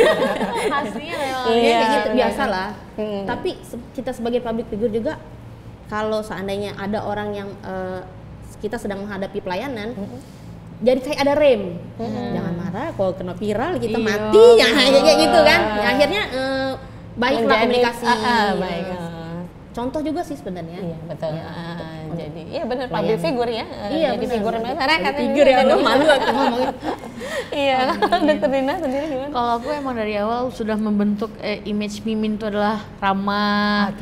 Hasilnya memang. Ya, Iya, kayak gitu benar. biasa lah. Hmm. Tapi se- kita sebagai public figure juga kalau seandainya ada orang yang eh, kita sedang menghadapi pelayanan, jadi kayak ada rem. Jangan marah kalau kena viral kita Iya. mati ya kayak gitu kan. Ya, akhirnya eh, baiklah Menjadi- komunikasi. Ah, ah, Ya. baik. Ah. Contoh juga sih sebenarnya. Iya betul. Ya, Ah, untuk- jadi iya benar pelayan. public figure ya. Ah, Iya, jadi benar. figur masyarakat. Public figure ya, Ini. aduh, malu aku ngomongin. Iya, Dokter Dina sendiri gimana? Kalau aku emang dari awal sudah membentuk eh, image Mimin itu adalah ramah,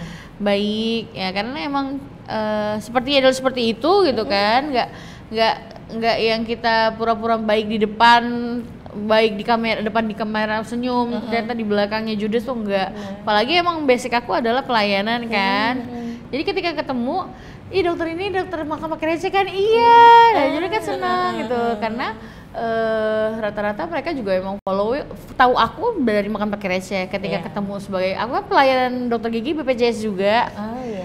baik ya karena emang eh, seperti adalah seperti itu gitu kan, nggak nggak nggak yang kita pura-pura baik di depan, baik di kamera depan di kamera senyum, ternyata di belakangnya judes tuh enggak. Apalagi emang basic aku adalah pelayanan kan. Jadi ketika ketemu, ih dokter ini dokter makan pakai receh kan, iya, nah, jadi kan senang gitu karena eh, rata-rata mereka juga emang follow tahu aku dari makan pakai receh ketika Iya. ketemu sebagai aku kan pelayanan dokter gigi B P J S juga. Oh iya.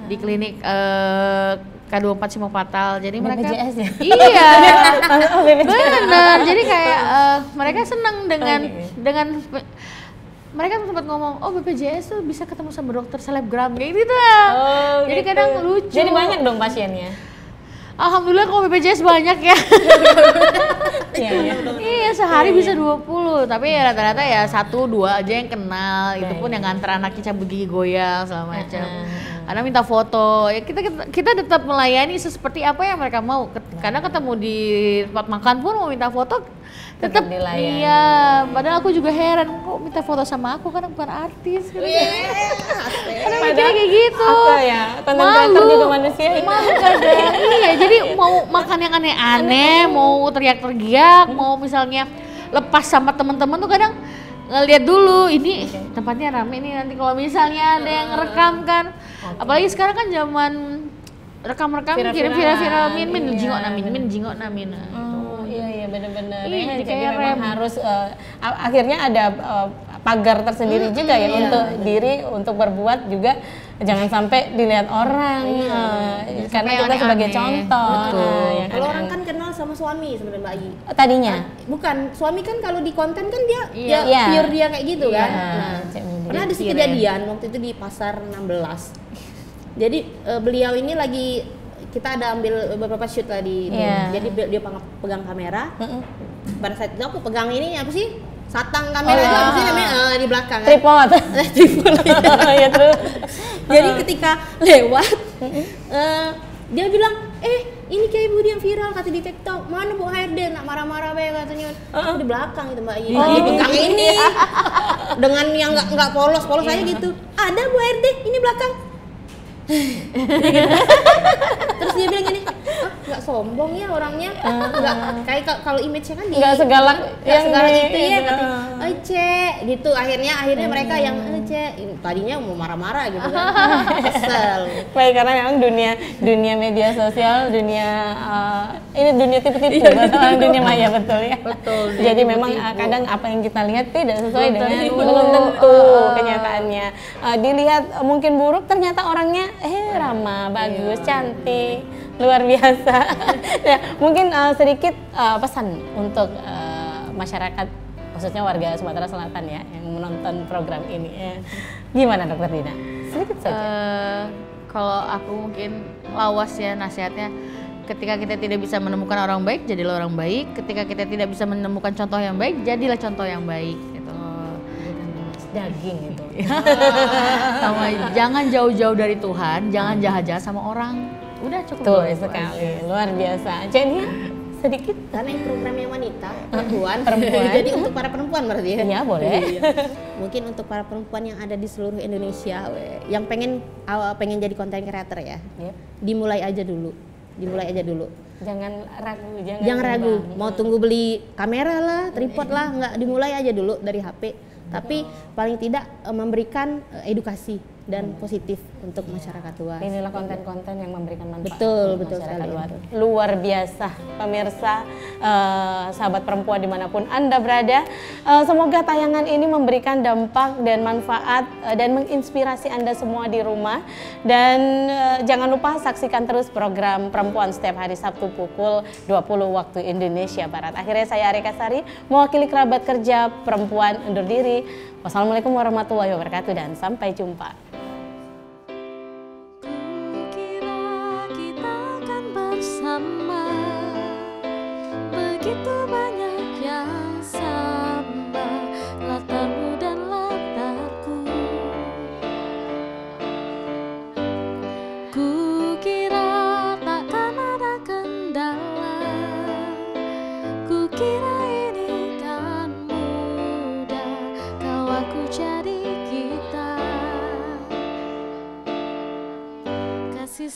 di klinik eh, K dua puluh empat Simopatal. Jadi mereka B P J S ya? Iya. Benar. Jadi kayak eh, mereka senang dengan dengan mereka sempat ngomong, oh B P J S tuh bisa ketemu sama dokter selebgram kayak gitu. Oh, jadi gitu. kadang lucu. Jadi banyak dong pasiennya. Alhamdulillah kalau B P J S banyak ya. Iya, iya. Iya, sehari bisa dua puluh, tapi ya rata-rata ya satu dua aja yang kenal. Itu pun yang nganter anaknya cabut gigi goyang segala macam. Karena minta foto, ya kita, kita kita tetap melayani seperti apa yang mereka mau. Karena ketemu di tempat makan pun mau minta foto tetap dilayani. Iya, padahal aku juga heran kok minta foto sama aku karena bukan artis. Karena mikirnya kayak gitu. Apa ya? Konten kreator juga manusia. Malu kadang. Iya, jadi mau makan yang aneh-aneh, mau teriak-teriak, mau misalnya lepas sama teman-teman tuh kadang ngeliat dulu ini tempatnya rame nih, nanti kalau misalnya ada yang rekam kan. Apalagi sekarang kan zaman rekam-rekam kirim viral-viral min min jingok na min min jingok na min. Oh iya iya benar-benar. Iya, Ya, jadi jadi kayak memang rem. harus uh, a- akhirnya ada uh, pagar tersendiri juga ya untuk diri untuk berbuat juga jangan sampai dilihat orang uh, karena kita aneh-aneh. sebagai contoh. Betul. Nah, yang Kalau orang aneh-aneh. kan kenal sama suami sebenarnya Mbak Ayi. Tadinya Bukan, suami kan kalau di konten kan dia Iya. dia Iya. pure dia kayak gitu kan. Iya. Nah, Cek Mudi. pernah ada sih kejadian waktu itu di pasar enam belas. Jadi eh, beliau ini lagi kita ada ambil beberapa shoot lah di itu. Iya. Jadi be- dia peng- pegang kamera. Mm-mm. Pada saat itu aku pegang ini apa sih? Satang kamera Oh, itu iya. apa sih namanya? Eh, di belakang kan. tripod. Tripod. Ya terus. Jadi ketika lewat eh, dia bilang, "Eh, ini kayak Budi yang viral kata di TikTok. Mana Bu H R D nak marah-marah be katanya." Aku di belakang gitu Mbak Iya. Oh. Dia pegang ini. Dengan yang enggak enggak polos-polos aja gitu. Ada Bu H R D, ini belakang. Terus dia bilang gini, "Oh, nggak sombong ya orangnya, nggak kayak ka- kalau image-nya kan di Nggak segalak nggak yang segalak di- itu ya itu. katanya, oh cek gitu akhirnya akhirnya mereka yang eh cek tadinya mau marah-marah gitu kan kesel. Baik, karena memang dunia dunia media sosial, dunia uh, ini dunia tipu-tipu atau orang dunia maya betul ya. Betul, dunia Jadi memang uh, tipu-tipu. kadang apa yang kita lihat tidak sesuai Belum dengan tentu. belum tentu kenyataannya. Uh, dilihat uh, mungkin buruk, ternyata orangnya eh ramah, bagus, cantik, luar biasa. Ya, mungkin uh, sedikit uh, pesan untuk uh, masyarakat khususnya warga Sumatera Selatan ya yang menonton program ini. Ya. Gimana Dokter Dina? Sedikit saja. Eh, kalau aku mungkin lawas ya nasihatnya, ketika kita tidak bisa menemukan orang baik, jadilah orang baik. Ketika kita tidak bisa menemukan contoh yang baik, jadilah contoh yang baik. Gitu. Daging itu. Sama jangan jauh-jauh dari Tuhan, jangan jahat-jahat sama orang. Udah cukup. Betul dua itu sekali, aja. luar biasa. Jadi sedikit Karena ini programnya wanita, perempuan, Perempuan. jadi untuk para perempuan berarti ya? Iya, boleh. Iya. Mungkin untuk para perempuan yang ada di seluruh Indonesia, we, yang pengen awal pengen jadi content creator ya, Yep. dimulai aja dulu, dimulai aja dulu. Jangan ragu, jangan, Jangan ragu, bimbang. mau tunggu beli kamera lah, tripod lah, nggak dimulai aja dulu dari H P. Tapi paling tidak eh, memberikan eh, edukasi dan positif untuk masyarakat luas. Inilah konten-konten yang memberikan manfaat Betul, untuk betul masyarakat sekali. luar, luar biasa. Pemirsa, eh, sahabat perempuan dimanapun Anda berada, eh, semoga tayangan ini memberikan dampak dan manfaat eh, dan menginspirasi Anda semua di rumah. Dan eh, jangan lupa saksikan terus program Perempuan setiap hari Sabtu pukul dua puluh waktu Indonesia Barat. Akhirnya saya Arika Sari, mewakili kerabat kerja perempuan undur diri. Wassalamualaikum warahmatullahi wabarakatuh dan sampai jumpa. Kukira kita akan bersama, begitu banyak yang sama, latarmu dan latarku. Kukira takkan ada kendala, kukira ini kan mudah, kau aku jadi kita. Kasih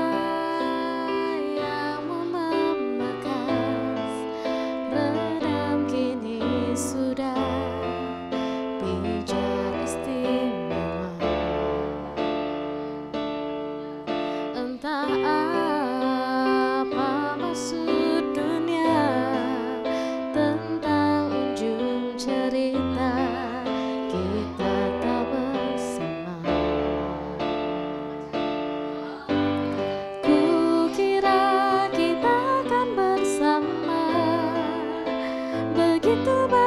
sayangmu membekas, redam kini sudah pijar istimewa. Entah apa maksud dunia begitu baik.